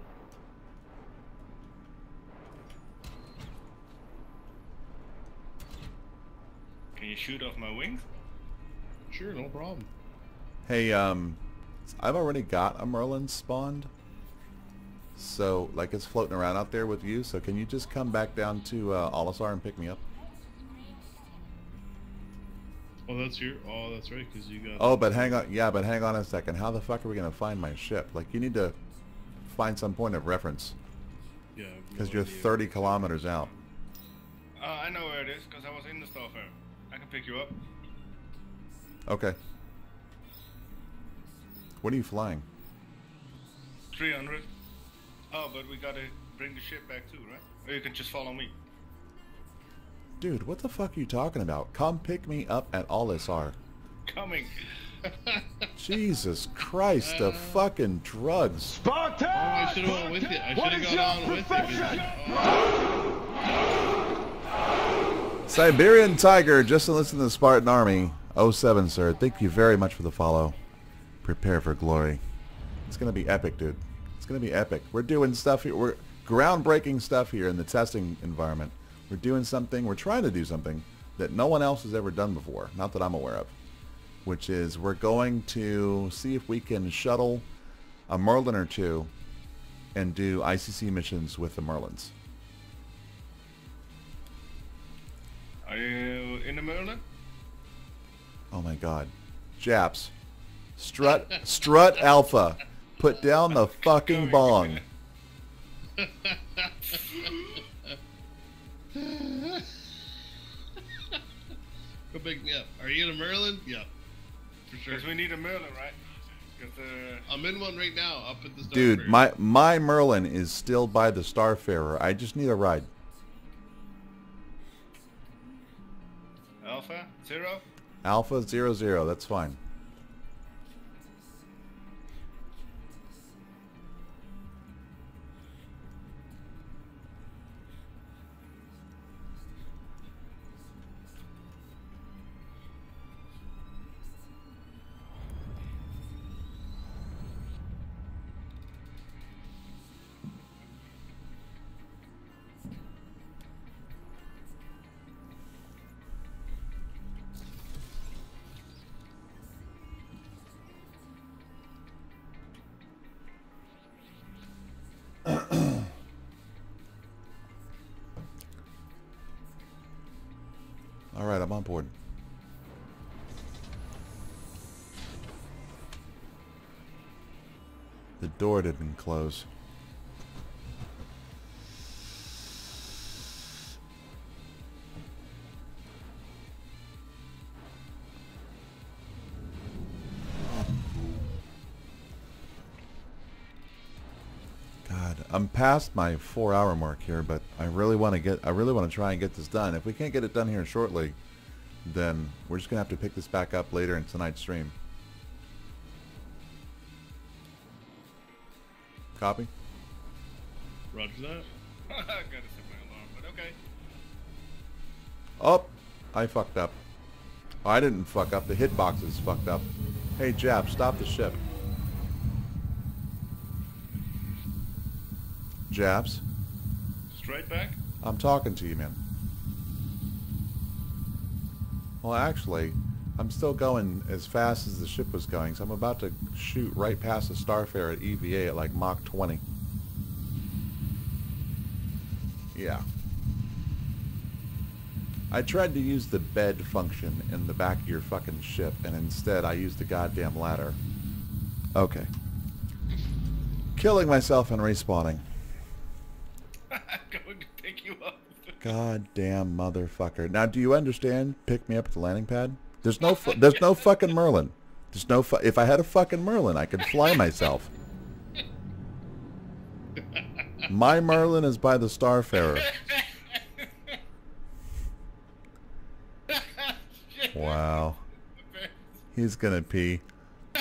Can you shoot off my wings? Sure, no problem. Hey, um, I've already got a Merlin spawned. So, like, it's floating around out there with you. So, can you just come back down to uh, Olisar and pick me up? Oh, that's your. Oh, that's right, because you got. Oh, but hang on. Yeah, but hang on a second. How the fuck are we going to find my ship? Like, you need to find some point of reference. Yeah. Because you're thirty kilometers out. Uh, I know where it is, because I was in the Starfarer. I can pick you up. Okay. What are you flying? three hundred. Oh, but we gotta bring the ship back too, right? Or you can just follow me. Dude, what the fuck are you talking about? Come pick me up at Olisar. Coming. Jesus Christ, the fucking drugs. Spartan! Oh, I should have went with you. I should What have is gone your on with you. profession? Oh. Siberian Tiger, just enlisted in the Spartan Army. oh seven, sir. Thank you very much for the follow. Prepare for glory. It's going to be epic, dude. It's going to be epic. We're doing stuff here. We're groundbreaking stuff here in the testing environment. We're doing something, we're trying to do something that no one else has ever done before. Not that I'm aware of. Which is we're going to see if we can shuttle a Merlin or two and do I C C missions with the Merlins. Are you in the Merlin? Oh my god. Japs. Strut Strut Alpha. Put down the fucking bong. Go pick me up. Are you in a Merlin? Yeah. For sure. Because we need a Merlin, right? 'Cause, uh, I'm in one right now, up at the Starfarer. Dude, my my Merlin is still by the Starfarer. I just need a ride. Alpha? Zero? Alpha zero zero, that's fine. Alright, I'm on board. The door didn't close. God, I'm past my four hour mark here, but I really want to get, I really want to try and get this done. If we can't get it done here shortly, then we're just going to have to pick this back up later in tonight's stream. Copy? Roger that. I gotta set my alarm, but okay. Oh, I fucked up. Oh, I didn't fuck up. The hitbox is fucked up. Hey, Jap, stop the ship. Japs, Straight back? I'm talking to you, man. Well, actually, I'm still going as fast as the ship was going, so I'm about to shoot right past the Starfarer at E V A at like Mach twenty. Yeah. I tried to use the bed function in the back of your fucking ship, and instead I used the goddamn ladder. Okay. Killing myself and respawning. I'm going to pick you up. Goddamn motherfucker. Now, do you understand? Pick me up at the landing pad? There's no fu there's no fucking Merlin. There's no fu if I had a fucking Merlin, I could fly myself. My Merlin is by the Starfarer. Wow. He's gonna pee. I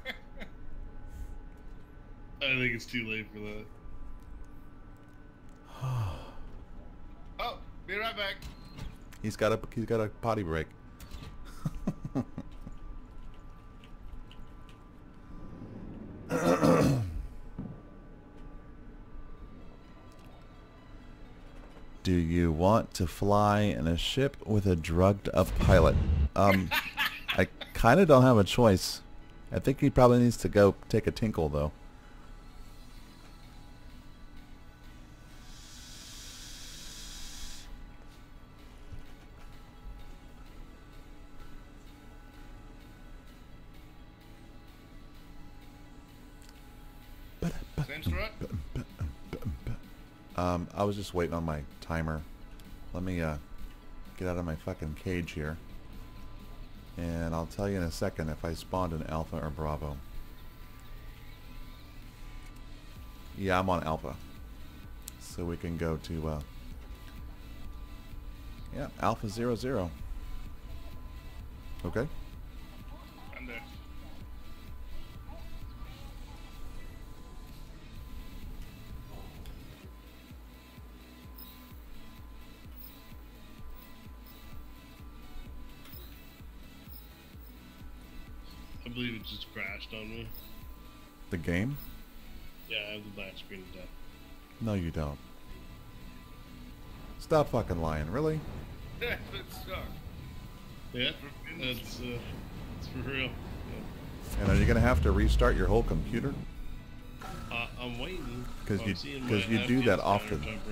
think it's too late for that. Oh, be right back. He's got a he's got a potty break. Do you want to fly in a ship with a drugged up pilot? Um, I kind of don't have a choice. I think he probably needs to go take a tinkle though. Same strut? Um, I was just waiting on my timer. Let me uh, get out of my fucking cage here. And I'll tell you in a second if I spawned an Alpha or Bravo. Yeah, I'm on Alpha. So we can go to, uh, yeah, Alpha zero zero. Okay. I'm there. I believe it just crashed on me. The game? Yeah, I have the black screen of death. No, you don't. Stop fucking lying, really? Yeah, it sucks. Yeah, that's uh, it's for real. Yeah. And are you gonna have to restart your whole computer? Uh, I'm waiting. 'Cause I'm you- seeing 'cause my you do F P S that counter often. jump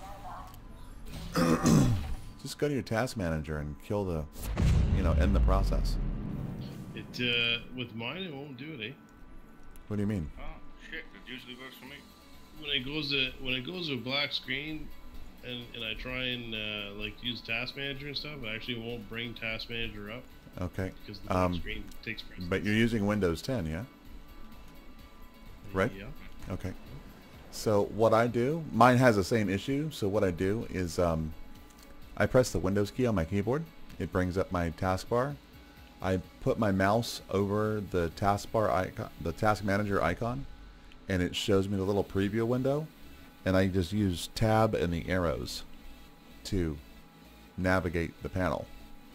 around. Just go to your task manager and kill the, you know, end the process. It uh, with mine, it won't do it, eh? What do you mean? Oh, shit, it usually works for me. When it goes to when it goes to a black screen, and and I try and uh, like use Task Manager and stuff, it actually won't bring Task Manager up Okay. because the black Um, screen takes precedence. but you're using Windows ten, yeah? right? Yeah. Okay. So what I do, mine has the same issue. So what I do is um, I press the Windows key on my keyboard. It brings up my taskbar. I put my mouse over the taskbar icon, the task manager icon, and it shows me the little preview window. And I just use tab and the arrows to navigate the panel.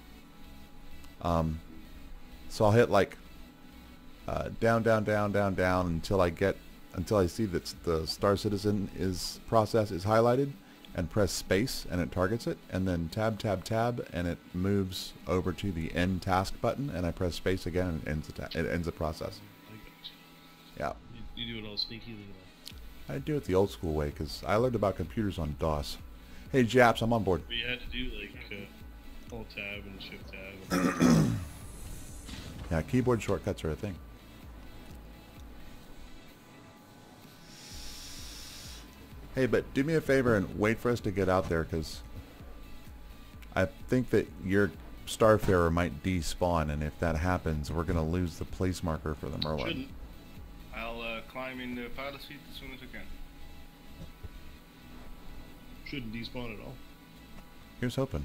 Um, so I'll hit like uh, down, down, down, down, down until I get until I see that the Star Citizen is process is highlighted, and press space and it targets it, and then tab, tab, tab, and it moves over to the end task button, and I press space again and it ends the ta it ends the process. I got Yeah, you. You do it all sneakily. I do it the old school way because I learned about computers on DOS. Hey Japs, I'm on board. But you had to do like uh, alt tab and shift tab. And Yeah, keyboard shortcuts are a thing. Hey, but do me a favor and wait for us to get out there, because I think that your Starfarer might despawn, and if that happens, we're going to lose the place marker for the Merlin. Shouldn't. I'll uh, climb in the pilot seat as soon as I can. Shouldn't despawn at all. Here's hoping.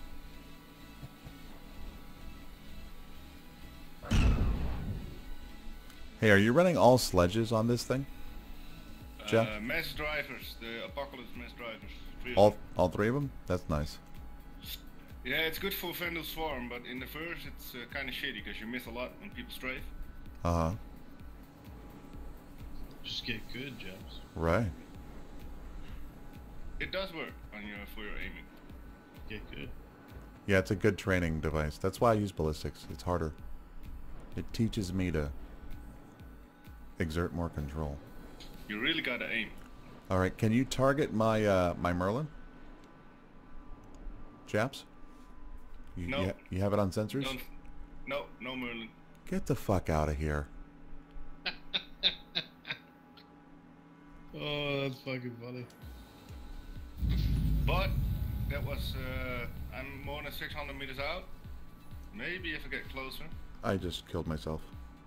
Hey, are you running all sledges on this thing? Jeff? Uh, mass drivers, the Apocalypse mass drivers. Three of All, them. all three of them? That's nice. Yeah, it's good for Vandal Swarm, but in the first it's uh, kind of shitty because you miss a lot when people strafe. Uh-huh. Just get good, Jebs. Right. It does work on your for your aiming. Get good. Yeah, it's a good training device. That's why I use ballistics. It's harder. It teaches me to exert more control. You really gotta aim. All right, can you target my uh, my Merlin? Japs? You, No. You, ha you have it on sensors? Don't, no, no Merlin. Get the fuck out of here. Oh, that's fucking funny. But that was, uh, I'm more than six hundred meters out. Maybe if I get closer. I just killed myself.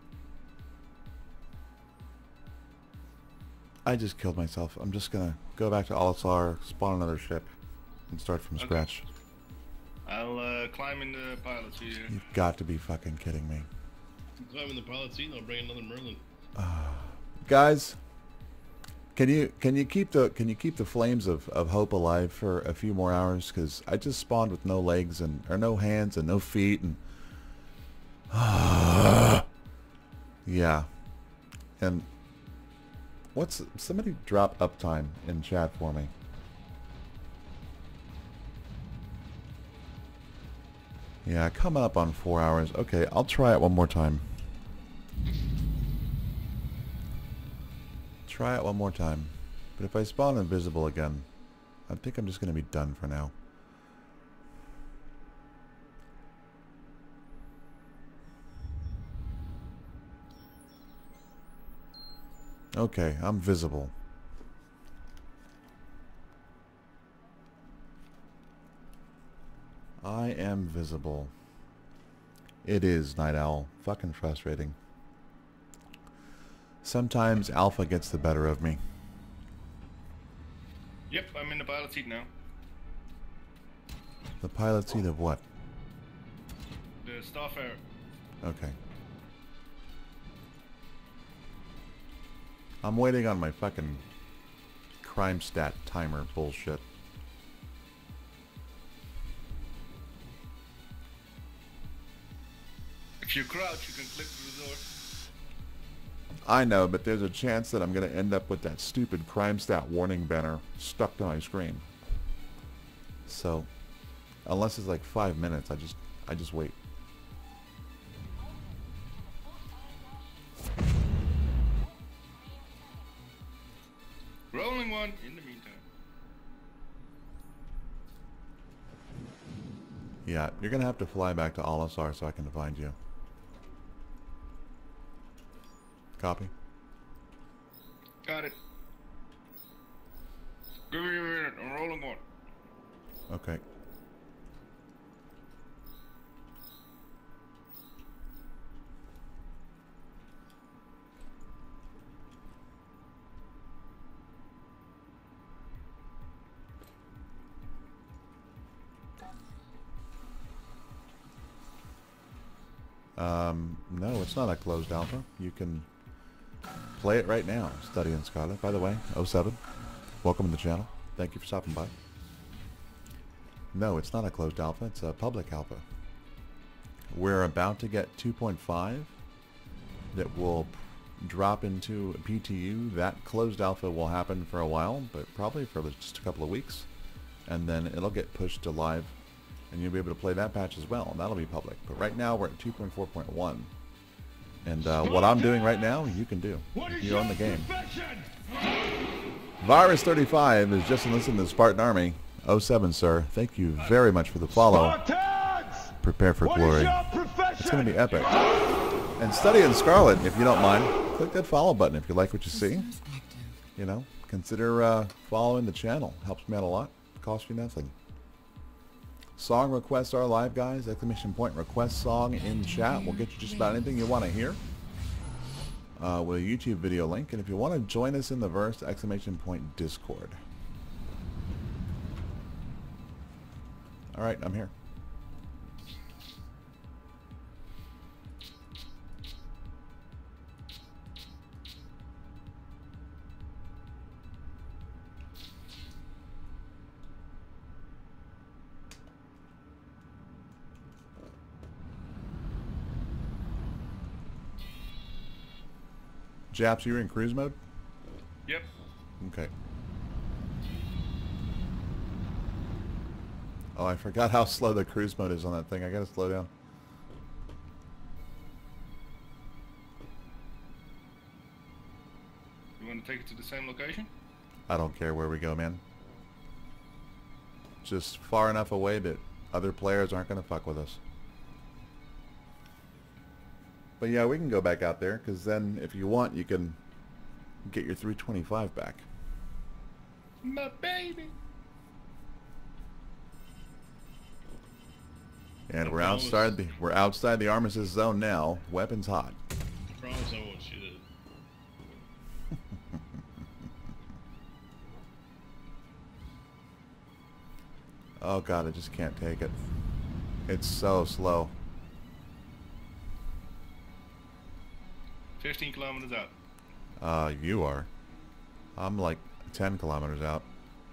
I just killed myself. I'm just gonna go back to Alisar, spawn another ship, and start from Okay. scratch. I'll uh, climb in the pilot seat here. You've got to be fucking kidding me. Climb in the pilot seat and I'll bring another Merlin. Guys, can you can you keep the can you keep the flames of, of hope alive for a few more hours? Because I just spawned with no legs and or no hands and no feet and yeah. And what's somebody drop uptime in chat for me? Yeah, coming up on four hours. Okay, I'll try it one more time. Try it one more time. But if I spawn invisible again, I think I'm just going to be done for now. Okay, I'm visible. I am visible. It is, Night Owl. Fucking frustrating. Sometimes Alpha gets the better of me. Yep, I'm in the pilot seat now. The pilot seat of what? The Starfarer. Okay. I'm waiting on my fucking crime stat timer bullshit. If you crouch, you can click through the door. I know, but there's a chance that I'm going to end up with that stupid crime stat warning banner stuck to my screen. So, unless it's like five minutes, I just, I just wait. Rolling one in the meantime. Yeah, you're going to have to fly back to Alisar so I can find you. Copy. Got it. Give me a minute. I'm rolling one. Okay. Um, no, it's not a closed alpha. You can play it right now. Study in Scarlet. By the way, oh seven, welcome to the channel. Thank you for stopping by. No, it's not a closed alpha. It's a public alpha. We're about to get two point five that will drop into P T U. That closed alpha will happen for a while, but probably for just a couple of weeks. And then it'll get pushed to live, and you'll be able to play that patch as well, and that'll be public. But right now we're at two point four point one. And uh, what I'm doing right now, you can do. You own the game. Virus thirty-five is just listening to the Spartan Army. oh seven, sir. Thank you very much for the follow. Spartans! Prepare for What glory. is your profession? It's going to be epic. And study in Scarlet, if you don't mind. Click that follow button if you like what you see. Systems active. You know, consider uh, following the channel. Helps me out a lot. Costs you nothing. Song requests are live, guys. Exclamation point request song in chat. We'll get you just about anything you want to hear. Uh, with a YouTube video link. And if you want to join us in the verse, exclamation point Discord. Alright, I'm here. Japs, you're in cruise mode? Yep. Okay. Oh, I forgot how slow the cruise mode is on that thing. I gotta slow down. You want to take it to the same location? I don't care where we go, man. Just far enough away that other players aren't gonna fuck with us. But yeah, we can go back out there, because then if you want, you can get your three twenty-five back. My baby. And I we're promise. outside the we're outside the armistice zone now. Weapons hot. I promise I won't shoot it. Oh god, I just can't take it. It's so slow. fifteen kilometers out. Uh, you are. I'm like ten kilometers out.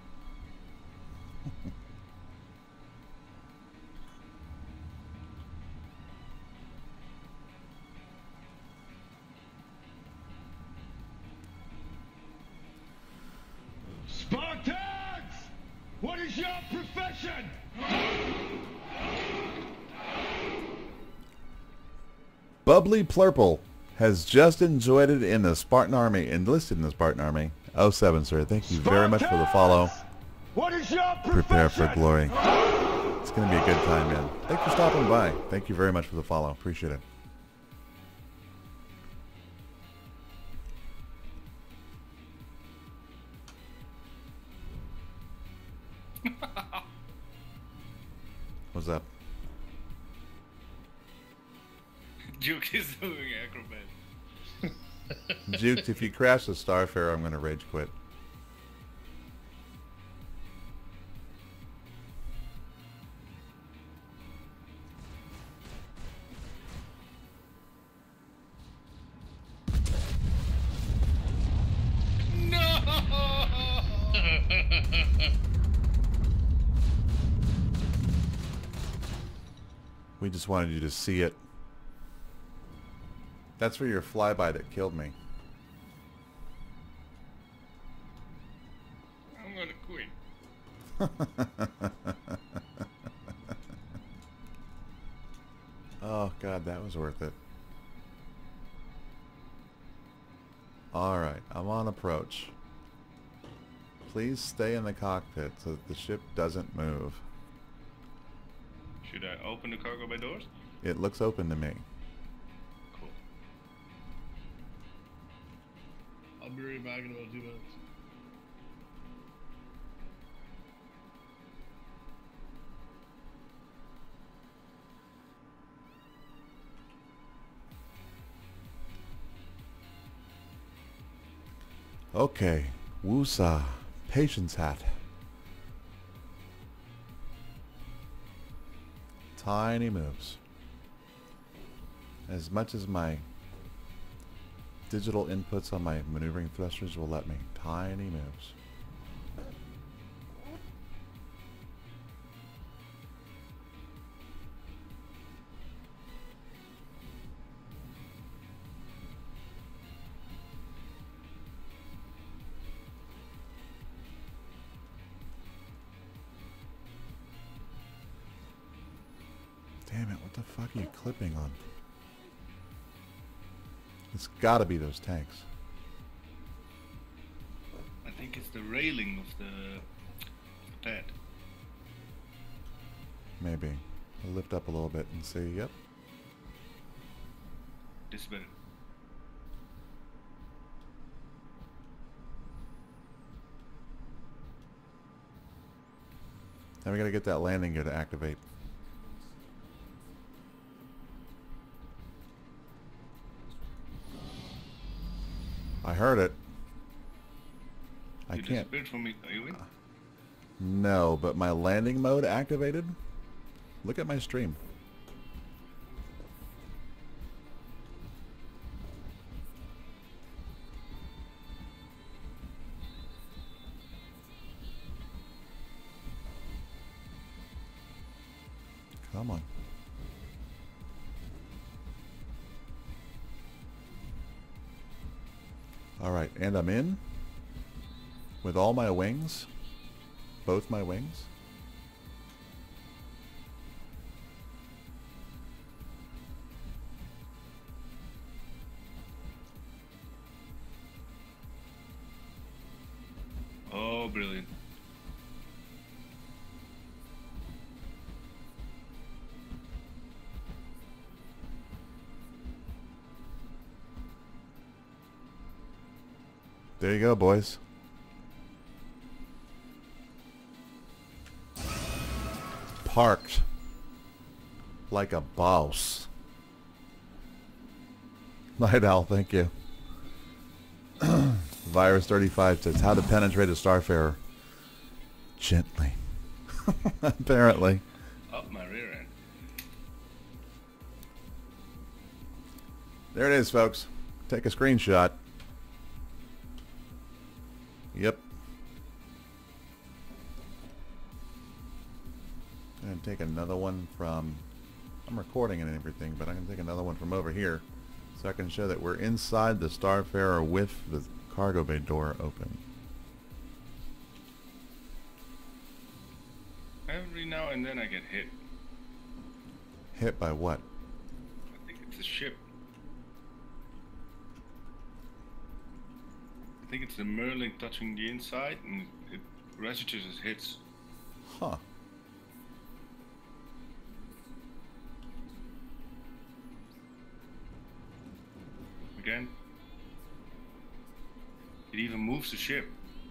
Spartans! What is your profession? Bubbly Plurple has just enjoyed it in the Spartan Army, enlisted in the Spartan Army. oh seven, sir. Thank you very much for the follow. What is your profession? Prepare for glory. It's going to be a good time, man. Thanks for stopping by. Thank you very much for the follow. Appreciate it. What's up? Duke is doing acrobat. Jukes, if you crash the Starfarer, I'm going to rage quit. We just wanted you to see it. That's for your flyby that killed me. I'm gonna quit. Oh god, that was worth it. Alright, I'm on approach. Please stay in the cockpit so that the ship doesn't move. Should I open the cargo bay doors? It looks open to me. Cool. I'll be right back in about two minutes. Okay, Wusa, patience hat. Tiny moves. As much as my digital inputs on my maneuvering thrusters will let me. Tiny moves. Damn it, what the fuck are you clipping on? It's gotta be those tanks. I think it's the railing of the, of the pad. Maybe. I'll lift up a little bit and see, yep. This is better. Now we gotta get that landing gear to activate. I heard it. I You can't. disappeared from me. Are you in? No, but my landing mode activated. Look at my stream. Come on. All right, and I'm in with all my wings, both my wings. Oh, brilliant. There you go, boys. Parked like a boss. Night Owl, thank you. Virus thirty-five says how to penetrate a Starfarer. Gently. Apparently. Up my rear end. There it is, folks. Take a screenshot. Yep. I'm going to take another one from... I'm recording and everything, but I'm going to take another one from over here so I can show that we're inside the Starfarer with the cargo bay door open. Every now and then I get hit. Hit by what? I think it's a ship. I think it's the Merlin touching the inside and it registers as hits. Huh. Again. It even moves the ship.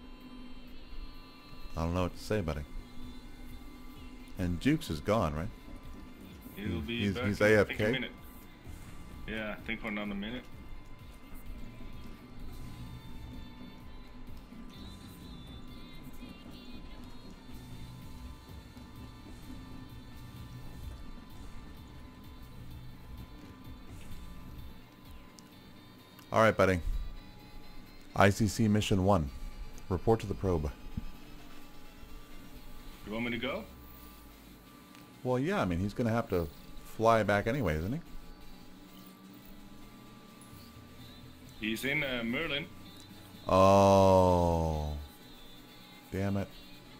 I don't know what to say, buddy. And Jukes is gone, right? He'll be He's- back he's in, I A F think, K? a minute. Yeah, I think for another minute. All right, buddy. I C C mission one. Report to the probe. You want me to go? Well, yeah, I mean, he's going to have to fly back anyway, isn't he? He's in uh, Merlin. Oh. Damn it.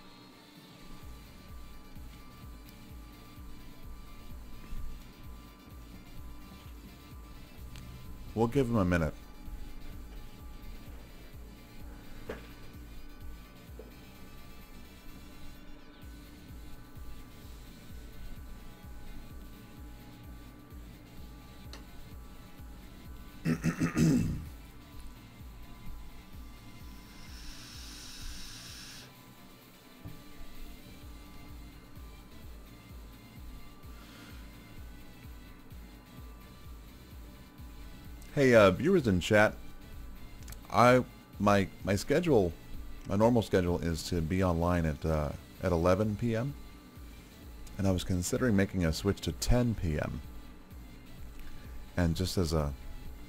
We'll give him a minute. Hey, uh, viewers in chat, I my my schedule, my normal schedule is to be online at uh, at eleven p m and I was considering making a switch to ten p m And just as a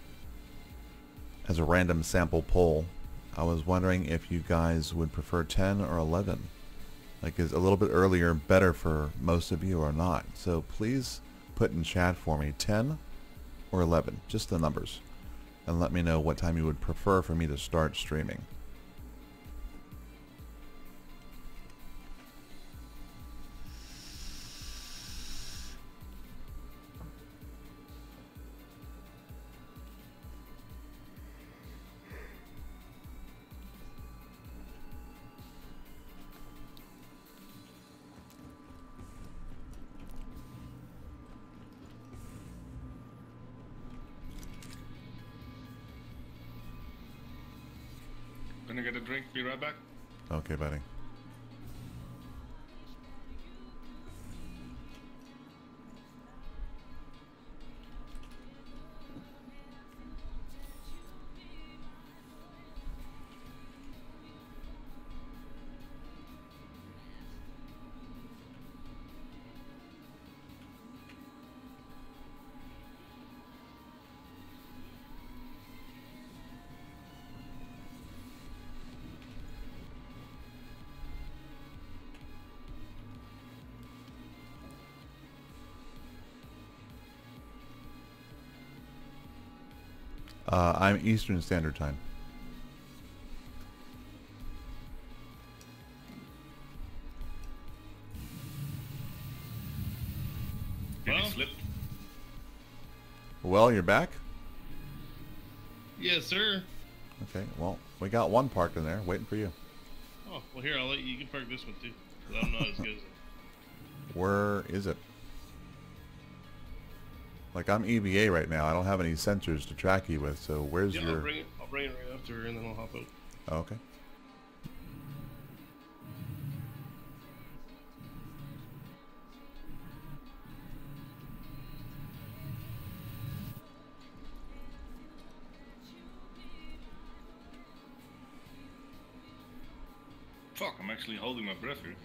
as a random sample poll, I was wondering if you guys would prefer ten or eleven. Like, is a little bit earlier better for most of you or not? So please put in chat for me ten or eleven, just the numbers, and let me know what time you would prefer for me to start streaming. Gonna get a drink, be right back. Okay, buddy. Uh, I'm Eastern Standard Time. Did Well. he slip? Well, you're back? Yes, sir. Okay, well, we got one parked in there, waiting for you. Oh, well here, I'll let you, you can park this one too. 'Cause I'm not as good as it. Where is it? Like, I'm E V A right now. I don't have any sensors to track you with, so where's Yeah, your... I'll bring it, I'll bring it right after and then I'll hop out. Oh, okay. Fuck, I'm actually holding my breath here.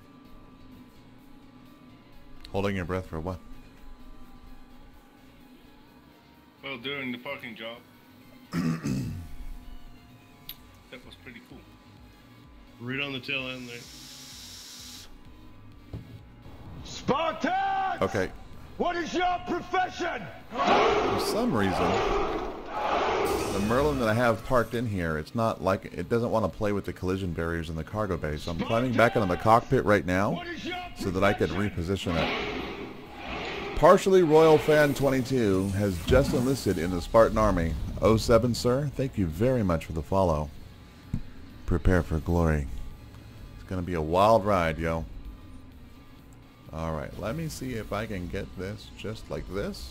Holding your breath for what? Well, during the parking job. That was pretty cool. Right on the tail end there. Spartans! Okay. What is your profession? For some reason, the Merlin that I have parked in here, it's not like, it doesn't want to play with the collision barriers in the cargo bay, so I'm climbing back into the cockpit right now What is your so that I could reposition it. Partially Royal Fan twenty-two has just enlisted in the Spartan Army. oh seven, sir, thank you very much for the follow. Prepare for glory. It's going to be a wild ride, yo. Alright, let me see if I can get this just like this.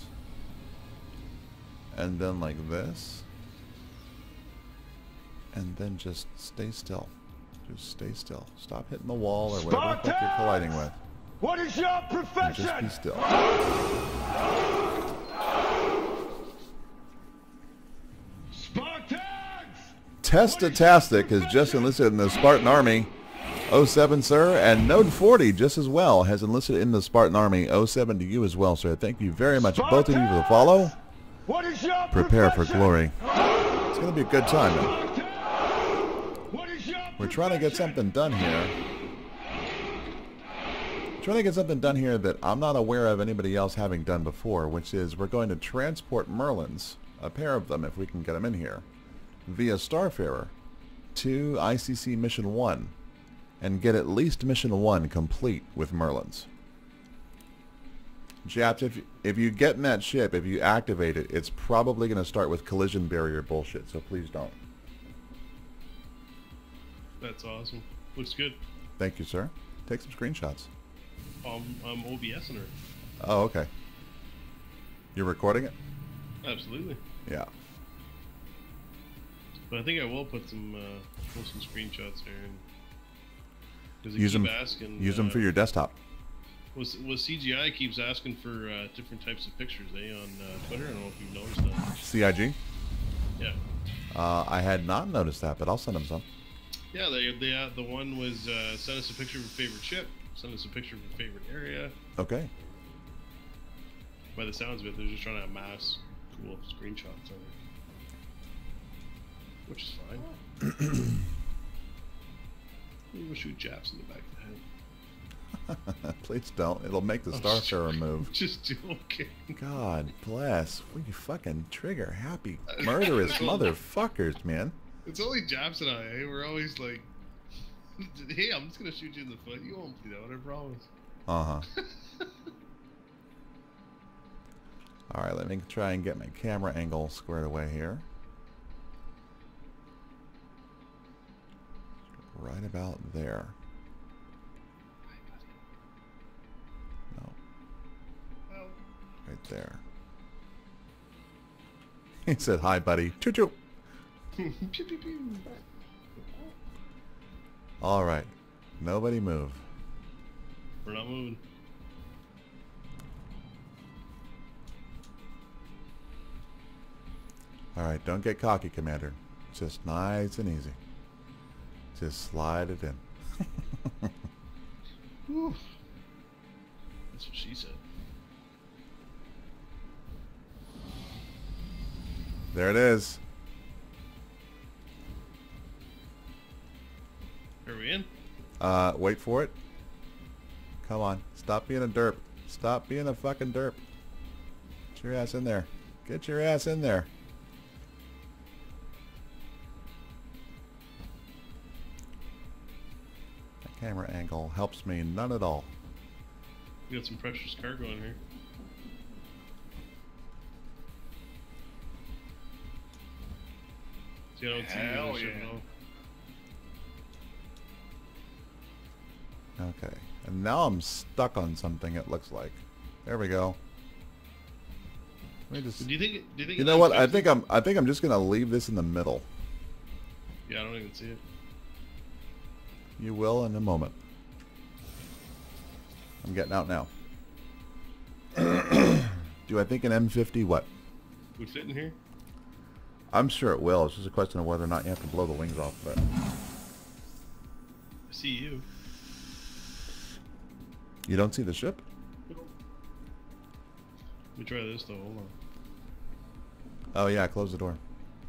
And then like this. And then just stay still. Just stay still. Stop hitting the wall or whatever the fuck you're colliding with. What is your And profession? just be still. Spartans! Testatastic has just enlisted in the Spartan Army. oh seven, sir. And Node forty just as well has enlisted in the Spartan Army. oh seven to you as well, sir. Thank you very much, both of you, for the follow. What is your Prepare for profession? glory. It's going to be a good time, man. What is your We're trying to get profession? something done here. Trying to get something done here that I'm not aware of anybody else having done before, which is we're going to transport Merlins, a pair of them if we can get them in here, via Starfarer to I C C Mission one and get at least Mission one complete with Merlins. Japs, if, if you get in that ship, if you activate it, it's probably going to start with collision barrier bullshit, so please don't. That's awesome. Looks good. Thank you, sir. Take some screenshots. Um, I'm OBSing her. Oh, okay. You're recording it? Absolutely. Yeah. But I think I will put some uh, put some screenshots here. Because Use keep them, asking. use them uh, for your desktop. Was was C G I keeps asking for uh, different types of pictures, eh, on uh, Twitter? I don't know if you've noticed that. C I G? Yeah. Uh, I had not noticed that, but I'll send them some. Yeah, they, they uh, the one was uh, send us a picture of your favorite ship, send us a picture of your favorite area. Okay. By the sounds of it, they're just trying to amass cool screenshots of it, which is fine. We'll shoot Japs in the back of the head. Please don't. It'll make the Oh, Starfarer move. Just do okay. God bless. We fucking trigger happy murderous motherfuckers, man. It's only Japs and I, eh? We're always like, hey, I'm just gonna shoot you in the foot. You won't do that, I promise. Uh-huh. Alright, let me try and get my camera angle squared away here. Right about there. No. Well, Right there. He said, hi, buddy. Choo-choo. pew, pew, pew. Alright. Nobody move. We're not moving. Alright, don't get cocky, Commander. Just nice and easy. Just slide it in. Whew. That's what she said. There it is. Are we in? Uh, wait for it. Come on. Stop being a derp. Stop being a fucking derp. Get your ass in there. Get your ass in there. That camera angle helps me none at all. We got some precious cargo in here. See, I don't see Hell the ship yeah. at all. Okay. And now I'm stuck on something, it looks like. There we go. Let me just... Do you think? Do you think? You know what? I think I'm. I think I'm just gonna leave this in the middle. Yeah, I don't even see it. You will in a moment. I'm getting out now. Do I think an M fifty what? Would fit in here? I'm sure it will. It's just a question of whether or not you have to blow the wings off. But I see you. you don't see the ship? Let me try this though. Hold on. Oh yeah, close the door.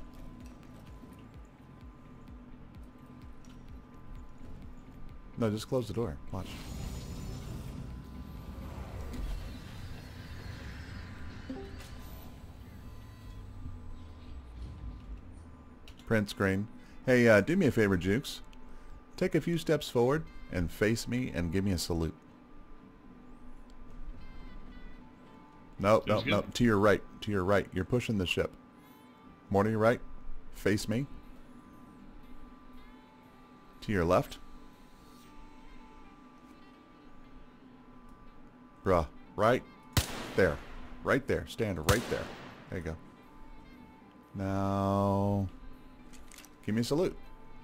No, just close the door. Watch. Print screen. Hey, uh, do me a favor, Jukes. Take a few steps forward and face me and give me a salute. Nope, nope, good. nope. To your right. To your right. You're pushing the ship. More to your right. Face me. To your left. Bruh. Right. There. Right there. Stand right there. There you go. Now... give me a salute.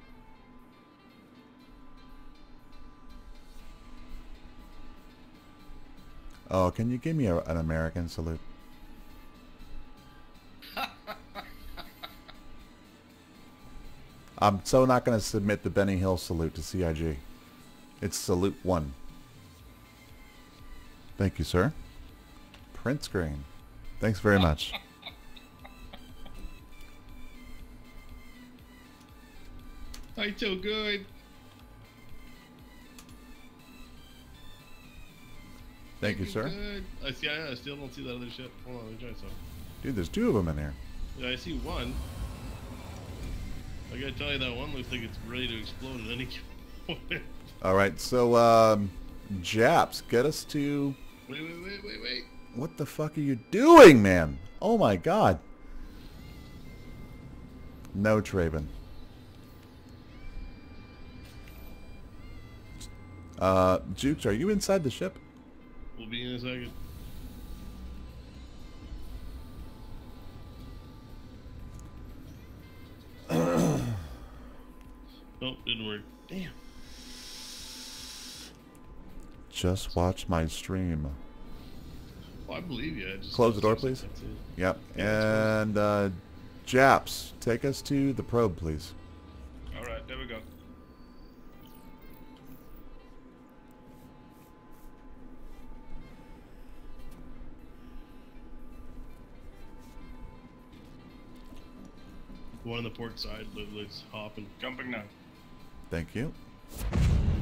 Oh, can you give me a, an American salute? I'm so not going to submit the Benny Hill salute to C I G. It's salute one. Thank you, sir. Print screen. Thanks very much. I so good. Thank you, sir. Good. I see. I, I still don't see that other ship. Hold on, let me try something. Dude, there's two of them in here. Yeah, I see one. I gotta tell you, that one looks like it's ready to explode at any point. All right, so um, Japs, get us to. Wait, wait, wait, wait, wait. What the fuck are you doing, man? Oh my God. No, Traven. Uh, Jukes, are you inside the ship? We'll be in a second. Nope, didn't work. Damn. Just watch my stream. Well, I believe you. I just Close the door, please. That's it. Yep. Yeah, And uh, Japs, take us to the probe, please. All right, there we go. The one on the port side looks hopping. Jumping now. Thank you. Well,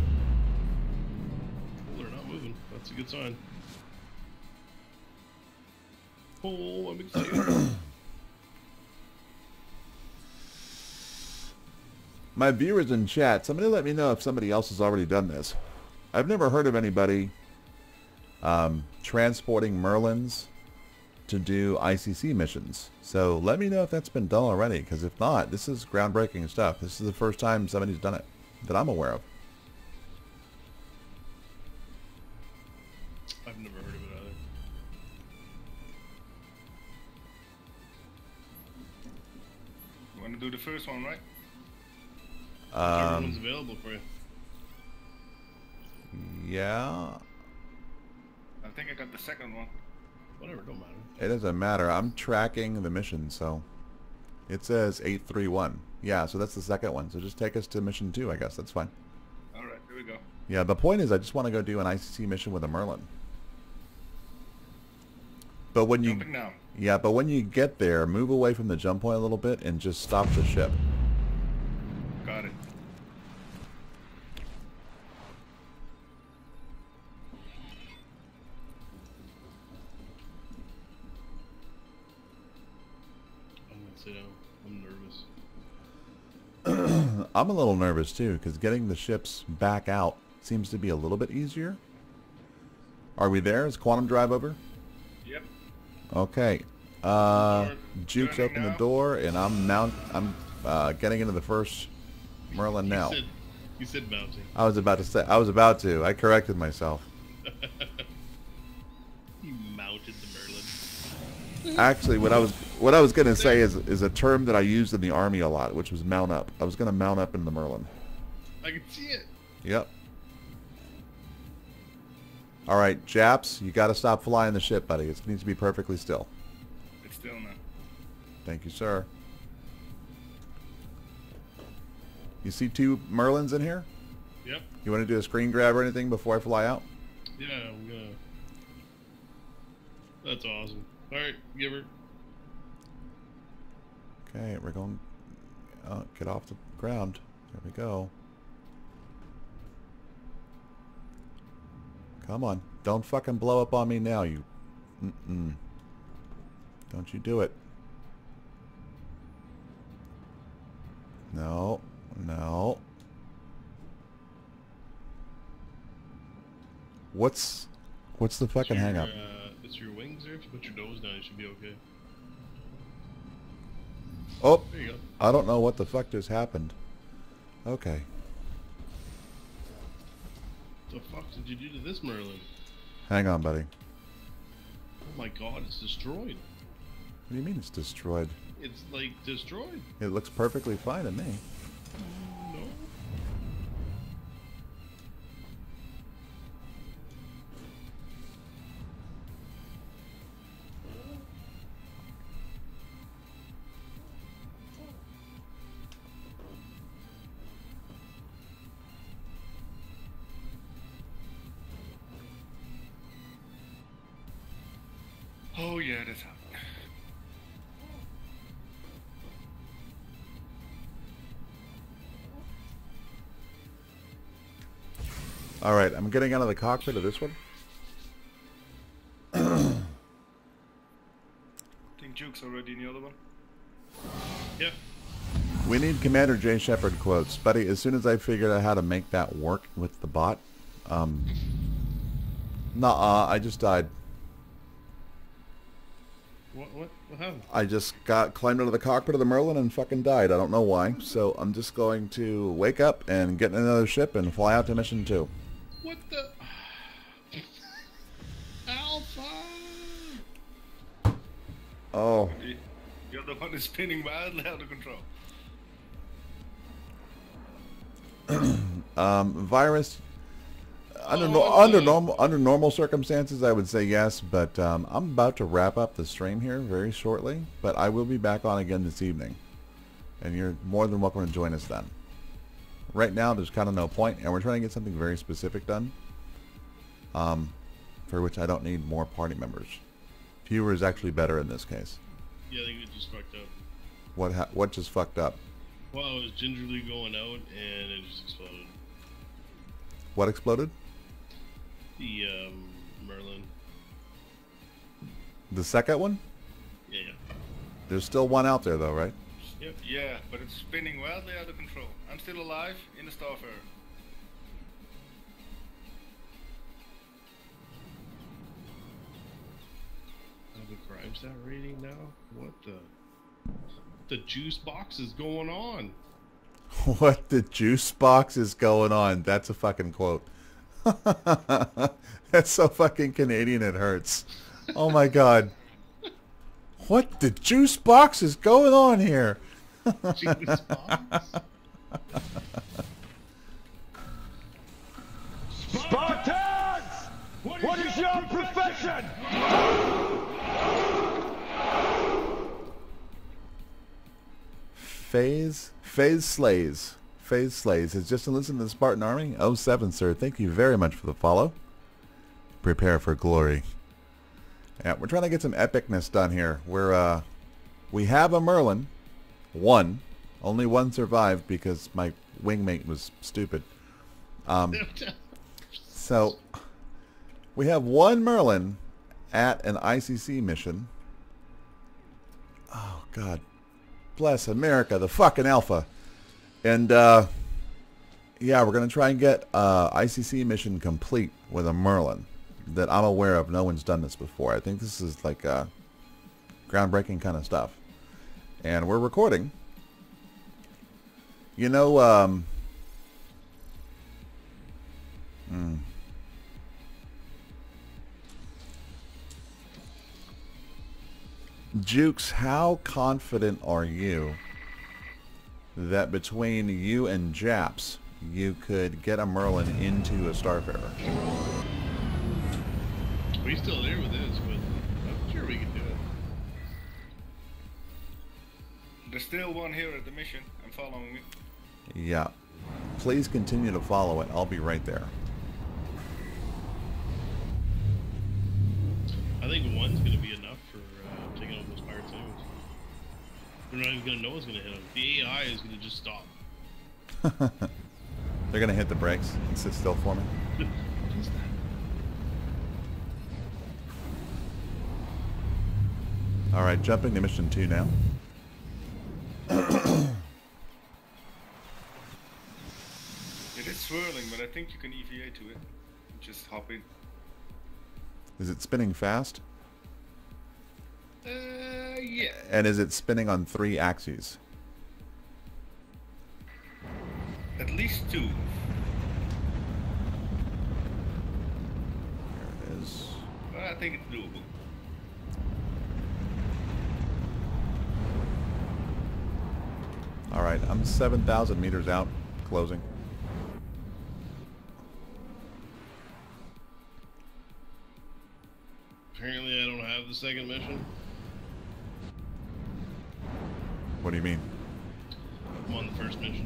they're not moving. That's a good sign. Oh, I'm excited. My viewers in chat, somebody let me know if somebody else has already done this. I've never heard of anybody um, transporting Merlins to do I C C missions. So let me know if that's been done already, because if not, this is groundbreaking stuff. This is the first time somebody's done it that I'm aware of. I've never heard of it either. You want to do the first one, right? Everyone's Um, available for you. yeah, I think I got the second one. Whatever, don't matter. it doesn't matter. I'm tracking the mission, so it says eight three one. Yeah, so that's the second one. So just take us to mission two, I guess. That's fine. All right, here we go. Yeah, the point is I just want to go do an I C C mission with a Merlin. But when you Jumping now. yeah, but when you get there, move away from the jump point a little bit and just stop the ship. Got it. I'm gonna sit down. I'm nervous. I'm a little nervous too, because getting the ships back out seems to be a little bit easier. Are we there? Is Quantum Drive over? Yep. Okay. Uh, Door Jukes turning open the now. door, and I'm mount. I'm uh, getting into the first Merlin now. He said, You said mounting. I was about to say. I was about to. I corrected myself. You mounted the Merlin. Actually, what I was what I was gonna say is is a term that I used in the army a lot, which was mount up. I was gonna mount up in the Merlin. I can see it. Yep. All right, Japs, you got to stop flying the ship, buddy. It needs to be perfectly still. It's still not. Thank you, sir. You see two Merlins in here? Yep. You want to do a screen grab or anything before I fly out? Yeah, I'm gonna. That's awesome. All right, give her. Okay, we're going. Uh, get off the ground. There we go. Come on. Don't fucking blow up on me now, you... Mm-mm. Don't you do it. No. No. What's... What's the fucking It's your, hang-up? Uh, it's your wings there. If you put your nose down, it should be okay. Oh! There you go. I don't know what the fuck just happened. Okay. What the fuck did you do to this Merlin? Hang on, buddy. Oh my god, it's destroyed. What do you mean it's destroyed? It's like destroyed. It looks perfectly fine to me. No. Oh yeah, that's happening. All right, I'm getting out of the cockpit of this one. I think Juke's already in the other one. Yeah. We need Commander J. Shepard quotes. Buddy, as soon as I figured out how to make that work with the bot, um... Nuh-uh, I just died. What, what, what happened? I just got climbed into the cockpit of the Merlin and fucking died. I don't know why. So I'm just going to wake up and get in another ship and fly out to mission two. What the? Alpha! Oh. You're the one that's spinning wildly out of control. Um, virus. Under, no, Oh, under okay. normal under normal circumstances, I would say yes, but um, I'm about to wrap up the stream here very shortly. But I will be back on again this evening, and you're more than welcome to join us then. Right now, there's kind of no point, and we're trying to get something very specific done, um, for which I don't need more party members. Fewer is actually better in this case. Yeah, I think it just fucked up. What ha what just fucked up? Well, I was gingerly going out and it just exploded. What exploded? The um, Merlin. The second one? Yeah, yeah. There's still one out there though, right? Yep. Yeah, but it's spinning wildly out of control. I'm still alive in the Starfarer. I have a crime stat rating now? What the? The juice box is going on? What the juice box is going on? That's a fucking quote. That's so fucking Canadian it hurts. Oh my god. What the juice box is going on here? Juice box? Spartans! What is your profession? Phase? Phase Slays. Phase Slays has just enlisted in the Spartan Army. oh seven, sir. Thank you very much for the follow. Prepare for glory. Yeah, we're trying to get some epicness done here. We're, uh, we have a Merlin. One. Only one survived because my wingmate was stupid. Um, so, we have one Merlin at an I C C mission. Oh, God. Bless America, the fucking alpha. And, uh, yeah, we're going to try and get uh, I C C mission complete with a Merlin that I'm aware of. No one's done this before. I think this is like uh, groundbreaking kind of stuff. And we're recording. You know, um, Jukes, how confident are you that between you and Japs, you could get a Merlin into a Starfarer? We're still there with this, but I'm sure we can do it. There's still one here at the mission. I'm following me. Yeah. Please continue to follow it. I'll be right there. I think one's going to be enough for uh, taking out those pirates anyways. We're not even going to know what's going to hit them. The A I is going to just stop. They're going to hit the brakes and sit still for me. What is that? Alright, jumping to mission two now. It is swirling, but I think you can E V A to it. Just hop in. Is it spinning fast? Uh, yeah. And is it spinning on three axes? At least two. There it is. Well, I think it's doable. Alright, I'm seven thousand meters out, closing. Apparently I don't have the second mission. What do you mean? I'm on the first mission.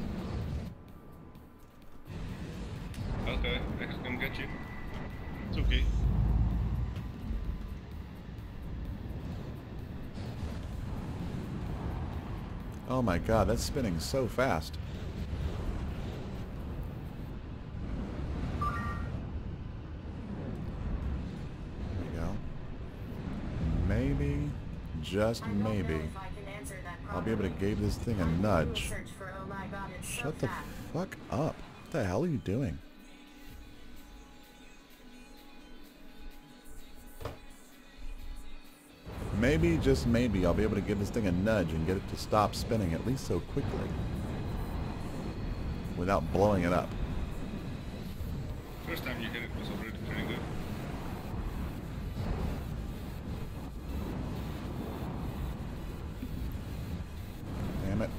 Okay, I can come get you. It's okay. Oh my god, that's spinning so fast. There we go. Maybe, just maybe, I'll be able to give this thing a nudge. Shut the fuck up. What the hell are you doing? Maybe, just maybe, I'll be able to give this thing a nudge and get it to stop spinning at least so quickly. Without blowing it up. First time you hit it was already pretty good. Damn it.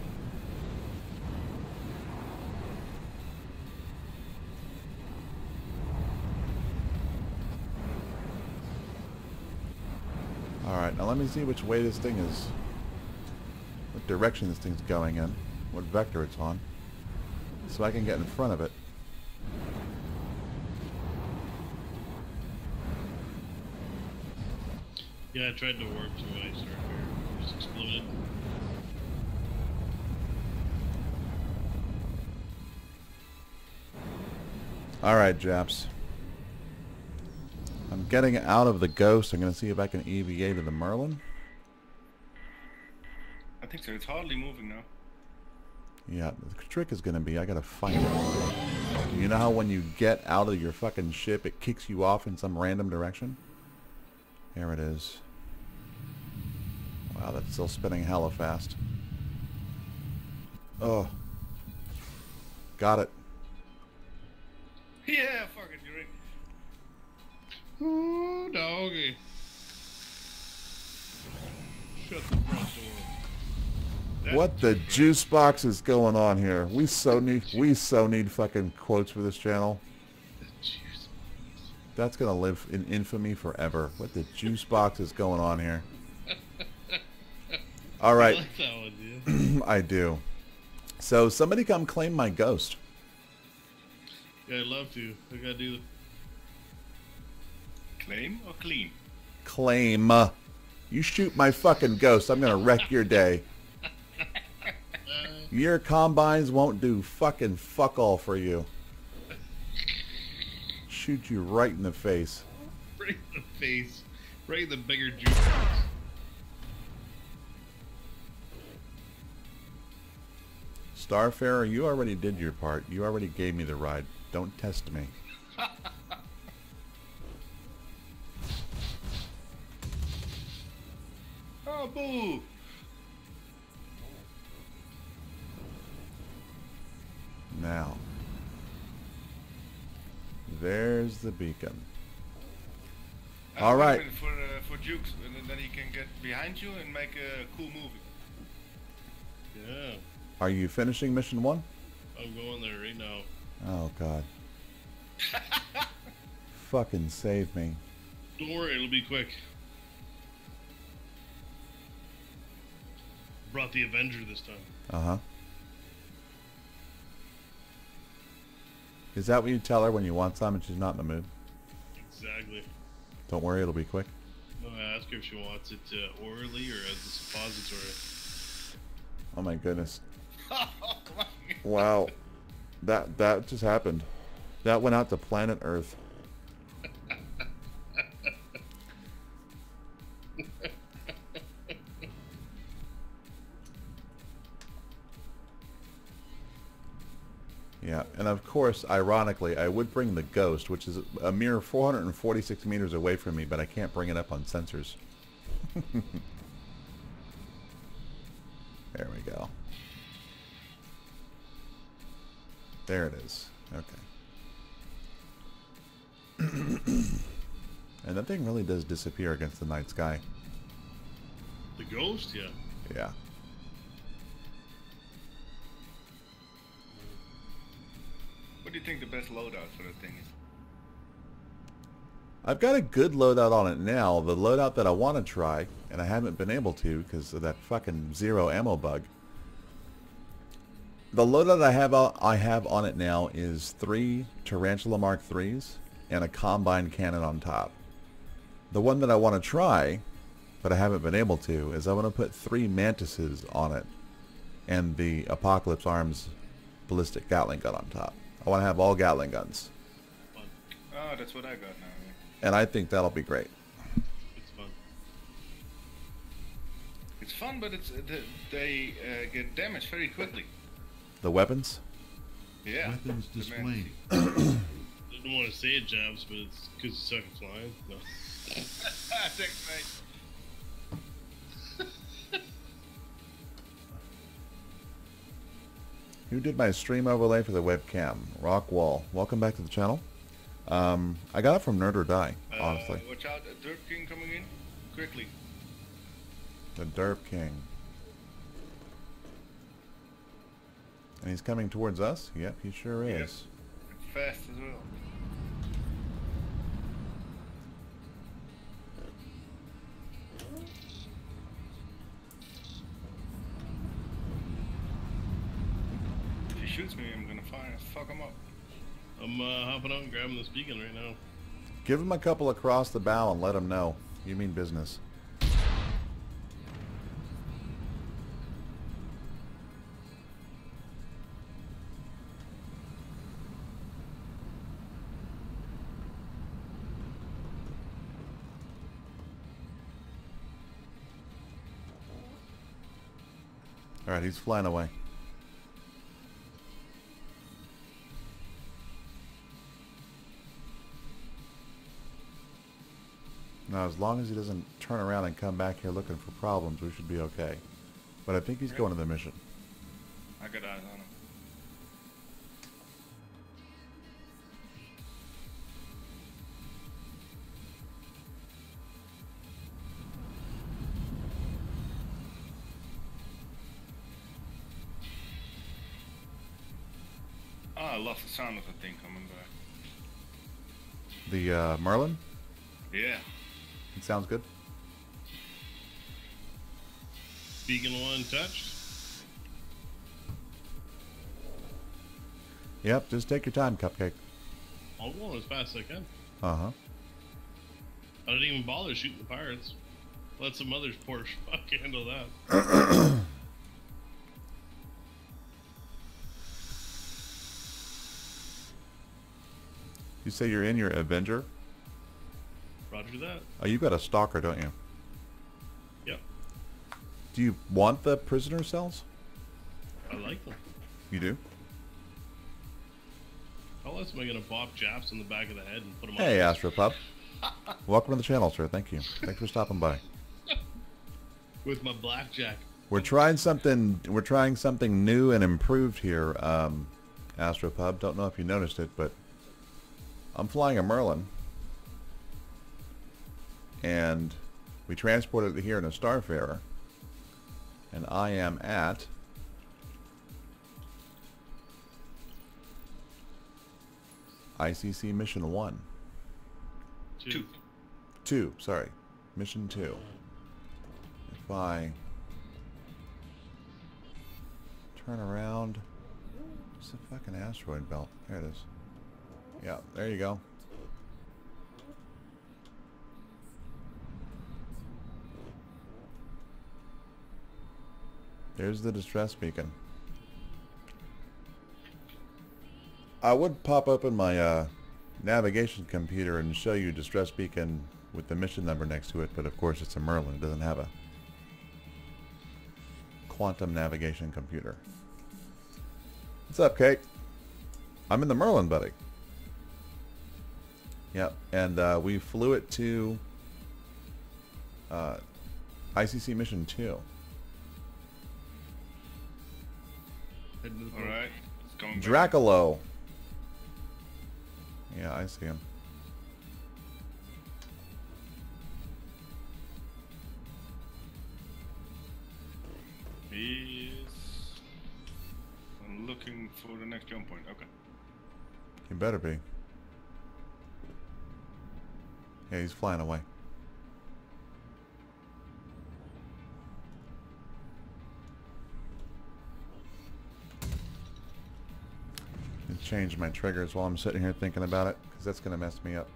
Alright, now let me see which way this thing is, what direction this thing's going in, what vector it's on, so I can get in front of it. Yeah, I tried to warp to my Starfarer. It just exploded. Alright, Japs. I'm getting out of the Ghost. I'm going to see if I can E V A to the Merlin. I think so. It's hardly moving now. Yeah, the trick is going to be I got to find it. You know how when you get out of your fucking ship, it kicks you off in some random direction? There it is. Wow, that's still spinning hella fast. Oh. Got it. Yeah, fuck it, you're in. Oh, doggy. Shut the front door. That What the juice box is going on here? We so need we so need fucking quotes for this channel. The juice. That's gonna live in infamy forever. What the juice box is going on here? All I right, like that one, dude. I do. So somebody come claim my ghost. Yeah, I'd love to. I gotta do the... Claim or clean? Claim. You shoot my fucking ghost, I'm gonna wreck your day. Your combines won't do fucking fuck all for you. Shoot you right in the face. Right in the face. Right in the bigger juice box. Starfarer, you already did your part. You already gave me the ride. Don't test me. Oh, boo! Now, there's the beacon. Uh, All right. wait a minute, For, uh, for jukes, and then, then he can get behind you and make a cool movie. Yeah. Are you finishing mission one? I'm going there right now. Oh, God. Fucking save me. Don't worry, it'll be quick. Brought the Avenger this time. Uh-huh. Is that what you tell her when you want some and she's not in the mood? Exactly. Don't worry, it'll be quick. No, I ask her if she wants it uh, orally or as a suppository. Oh my goodness. Oh my God. Wow. That that just happened. That went out to planet Earth. Yeah, and of course, ironically, I would bring the Ghost, which is a mere four hundred forty-six meters away from me, but I can't bring it up on sensors. There we go. There it is. Okay. And that thing really does disappear against the night sky. The Ghost? Yeah. Yeah. What do you think the best loadout for the thing is? I've got a good loadout on it now. The loadout that I want to try, and I haven't been able to because of that fucking zero ammo bug. The loadout I have I have on it now is three Tarantula Mark threes and a Combine cannon on top. The one that I want to try, but I haven't been able to, is I want to put three Mantises on it and the Apocalypse Arms ballistic Gatling gun on top. I want to have all Gatling guns. Oh, that's what I got now. Yeah. And I think that'll be great. It's fun. It's fun, but it's uh, the, they uh, get damaged very quickly. The weapons? Yeah. Weapons the displayed. man- Didn't want to say it, Jabs, but it's because you suck at flying. No. Thanks, mate. Who did my stream overlay for the webcam? Rockwall. Welcome back to the channel. Um, I got it from Nerd or Die, honestly. Uh, watch out, a Dirt King coming in. Quickly. The Derp King. And he's coming towards us? Yep, he sure is. Yep. It's fast as well. If he shoots me, I'm gonna fire. Fuck him up. I'm uh, hopping out and grabbing this beacon right now. Give him a couple across the bow and let him know. You mean business. Alright, he's flying away. Now, as long as he doesn't turn around and come back here looking for problems, we should be okay. But I think he's going to the mission. I got eyes on him. Oh, I lost the sound of the thing coming back. The uh, Merlin? Yeah. It sounds good. Beacon one touched. Yep, just take your time, Cupcake. I'll go on as fast as I can. Uh-huh. I didn't even bother shooting the pirates. Let some others poor fuck handle that. You say you're in your Avenger? Roger that. Oh, you got a stalker, don't you? Yep. Do you want the prisoner cells? I like them. You do? How else am I gonna bop Japs in the back of the head and put them Hey, on? Astropup. Welcome to the channel, sir. Thank you. Thanks for stopping by. With my blackjack. We're trying something. We're trying something new and improved here, um, Astropub. Don't know if you noticed it, but I'm flying a Merlin, and We transported it here in a Starfarer. And I am at... I C C Mission one. Two. Two, sorry. Mission two. If I... turn around... It's a fucking asteroid belt. There it is. Yeah, there you go. There's the distress beacon. I would pop open my uh, navigation computer and show you distress beacon with the mission number next to it, but of course it's a Merlin. It doesn't have a quantum navigation computer. What's up, Kate? I'm in the Merlin, buddy. Yep, and uh, we flew it to uh, I C C Mission two. Alright, it's going back. Dracula. Yeah, I see him. He is... I'm looking for the next jump point. Okay. He better be. Yeah, he's flying away. And change my triggers while I'm sitting here thinking about it, because that's going to mess me up.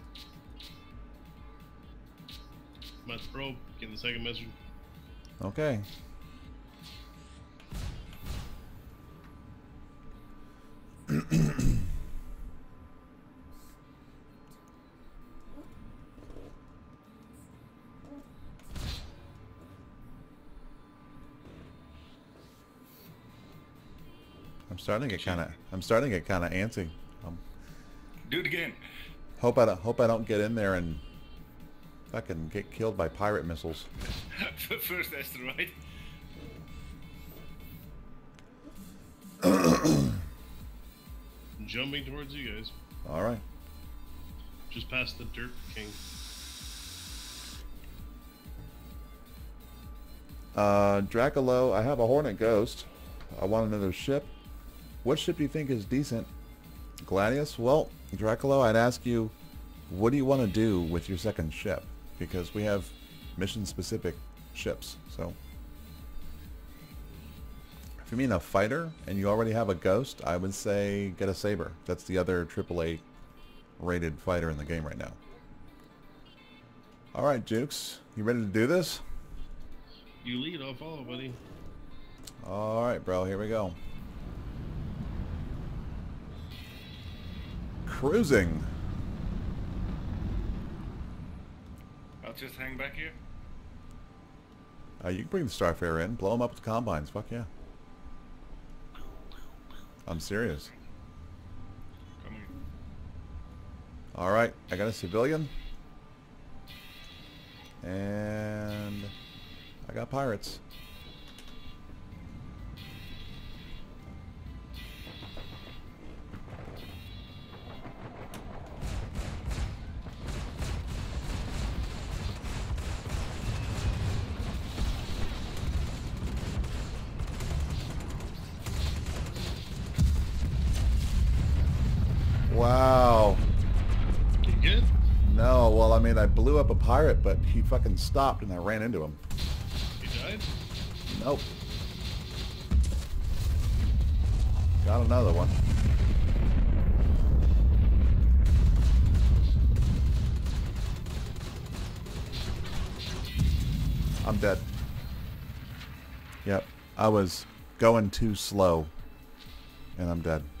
I'm at the probe. Getting the second message. Okay. I'm starting to get kind of. I'm starting to get kind of antsy. Um, Do it again. hope I don't. Hope I don't get in there and fucking get killed by pirate missiles. First asteroid. Jumping towards you guys. All right. Just past the Dirt King. Uh, Dracula, I have a Hornet Ghost. I want another ship. What ship do you think is decent? Gladius? Well, Dracula, I'd ask you, what do you want to do with your second ship? Because we have mission-specific ships, so... If you mean a fighter, and you already have a Ghost, I would say get a Saber. That's the other triple A rated fighter in the game right now. Alright, Jukes, you ready to do this? You lead, I'll follow, buddy. Alright, bro, here we go. Cruising. I'll just hang back here. Uh, you can bring the Starfarer in, blow them up with combines. Fuck yeah. I'm serious. Coming. Alright, I got a civilian. And I got pirates. Wow. You good? No, well, I mean, I blew up a pirate, but he fucking stopped and I ran into him. You died? Nope. Got another one. I'm dead. Yep. I was going too slow. And I'm dead.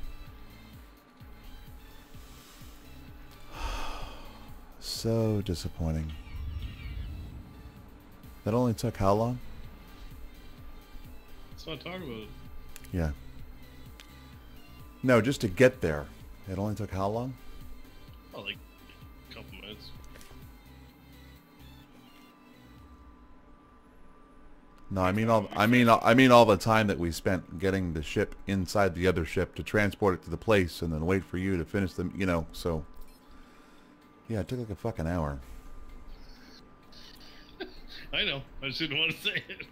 So disappointing. That only took how long? Let's not talk about it. Yeah. No, just to get there. It only took how long? Oh, like a couple minutes. No, I mean all. I mean, I mean all the time that we spent getting the ship inside the other ship to transport it to the place, and then wait for you to finish them. You know, so. Yeah, it took like a fucking hour. I know. I just didn't want to say it.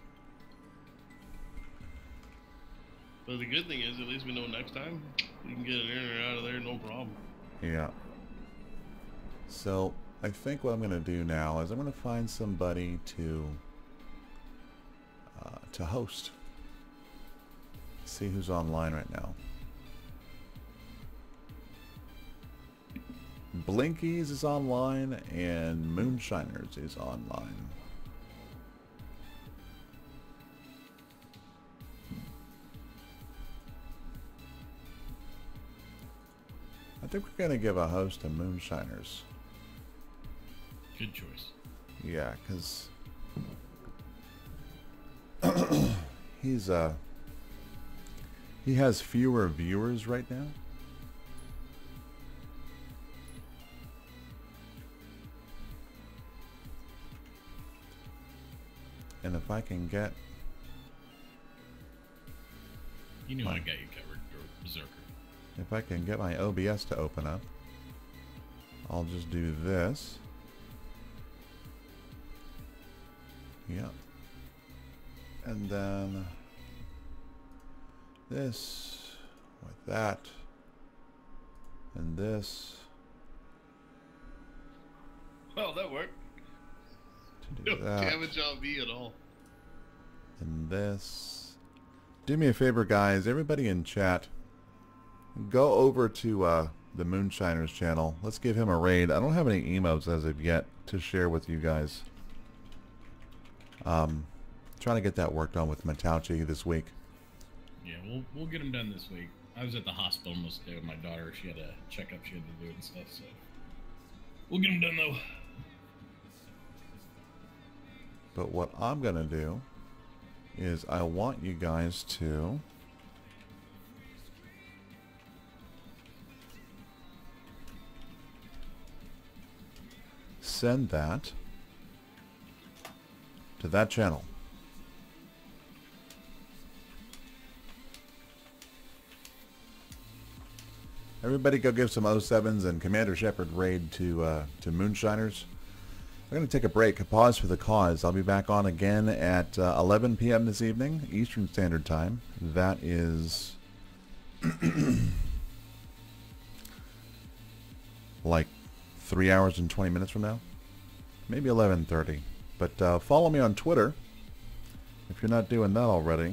But the good thing is, at least we know next time we can get it in or out of there, no problem. Yeah. So I think what I'm going to do now is I'm going to find somebody to uh, to host. See who's online right now. Blinkies is online and Moonshiners is online. I think we're going to give a host to Moonshiners. Good choice. Yeah, because he's uh he has fewer viewers right now. And if I can get You know my, I got you covered, Berserker. if I can get my O B S to open up, I'll just do this. Yep. And then this with that and this Well, that worked. to do No that damage on me at all. and this. Do me a favor, guys, everybody in chat, go over to uh, the Moonshiners channel. Let's give him a raid. I don't have any emotes as of yet to share with you guys. Um, trying to get that worked on with Matauchi this week. Yeah, we'll we'll get them done this week. I was at the hospital most of the day with my daughter. She had a checkup she had to do and stuff, so we'll get them done though. But what I'm gonna do is I want you guys to send that to that channel. Everybody go give some oh sevens and Commander Shepard raid to uh, to Moonshiners. We're going to take a break, a pause for the cause. I'll be back on again at uh, eleven p m this evening, Eastern Standard Time. That is like three hours and twenty minutes from now. Maybe eleven thirty. But uh, follow me on Twitter if you're not doing that already.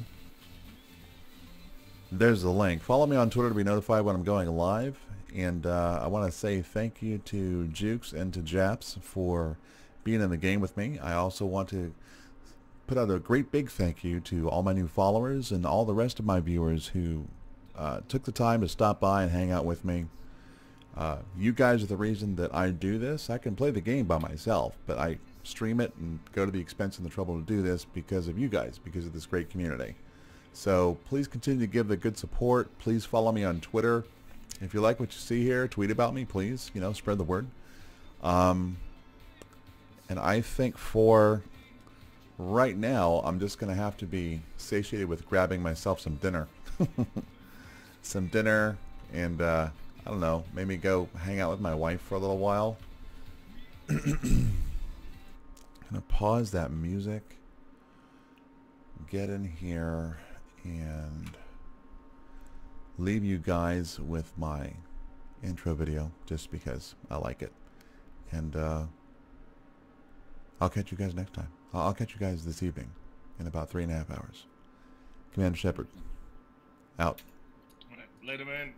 There's the link. Follow me on Twitter to be notified when I'm going live. And uh, I want to say thank you to Jukes and to Japs for being in the game with me. I also want to put out a great big thank you to all my new followers and all the rest of my viewers who uh, took the time to stop by and hang out with me. Uh, you guys are the reason that I do this. I can play the game by myself, but I stream it and go to the expense and the trouble to do this because of you guys, because of this great community. So please continue to give the good support. Please follow me on Twitter. If you like what you see here, tweet about me, please. You know, spread the word. Um, and I think for right now, I'm just going to have to be satiated with grabbing myself some dinner. Some dinner and, uh, I don't know, maybe go hang out with my wife for a little while. I'm going to pause that music, get in here, and leave you guys with my intro video just because I like it. And uh, I'll catch you guys next time. I'll, I'll catch you guys this evening in about three and a half hours. Commander Shepard, out. All right, later, man.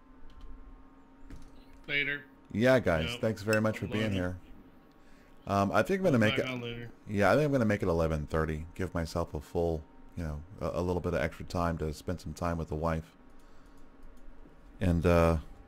Later. Yeah, guys, Yep. thanks very much for being Later. here. Um, I think I'm gonna make Back it. on later. Yeah, I think I'm gonna make it eleven thirty. Give myself a full, you know, a, a little bit of extra time to spend some time with the wife. And uh,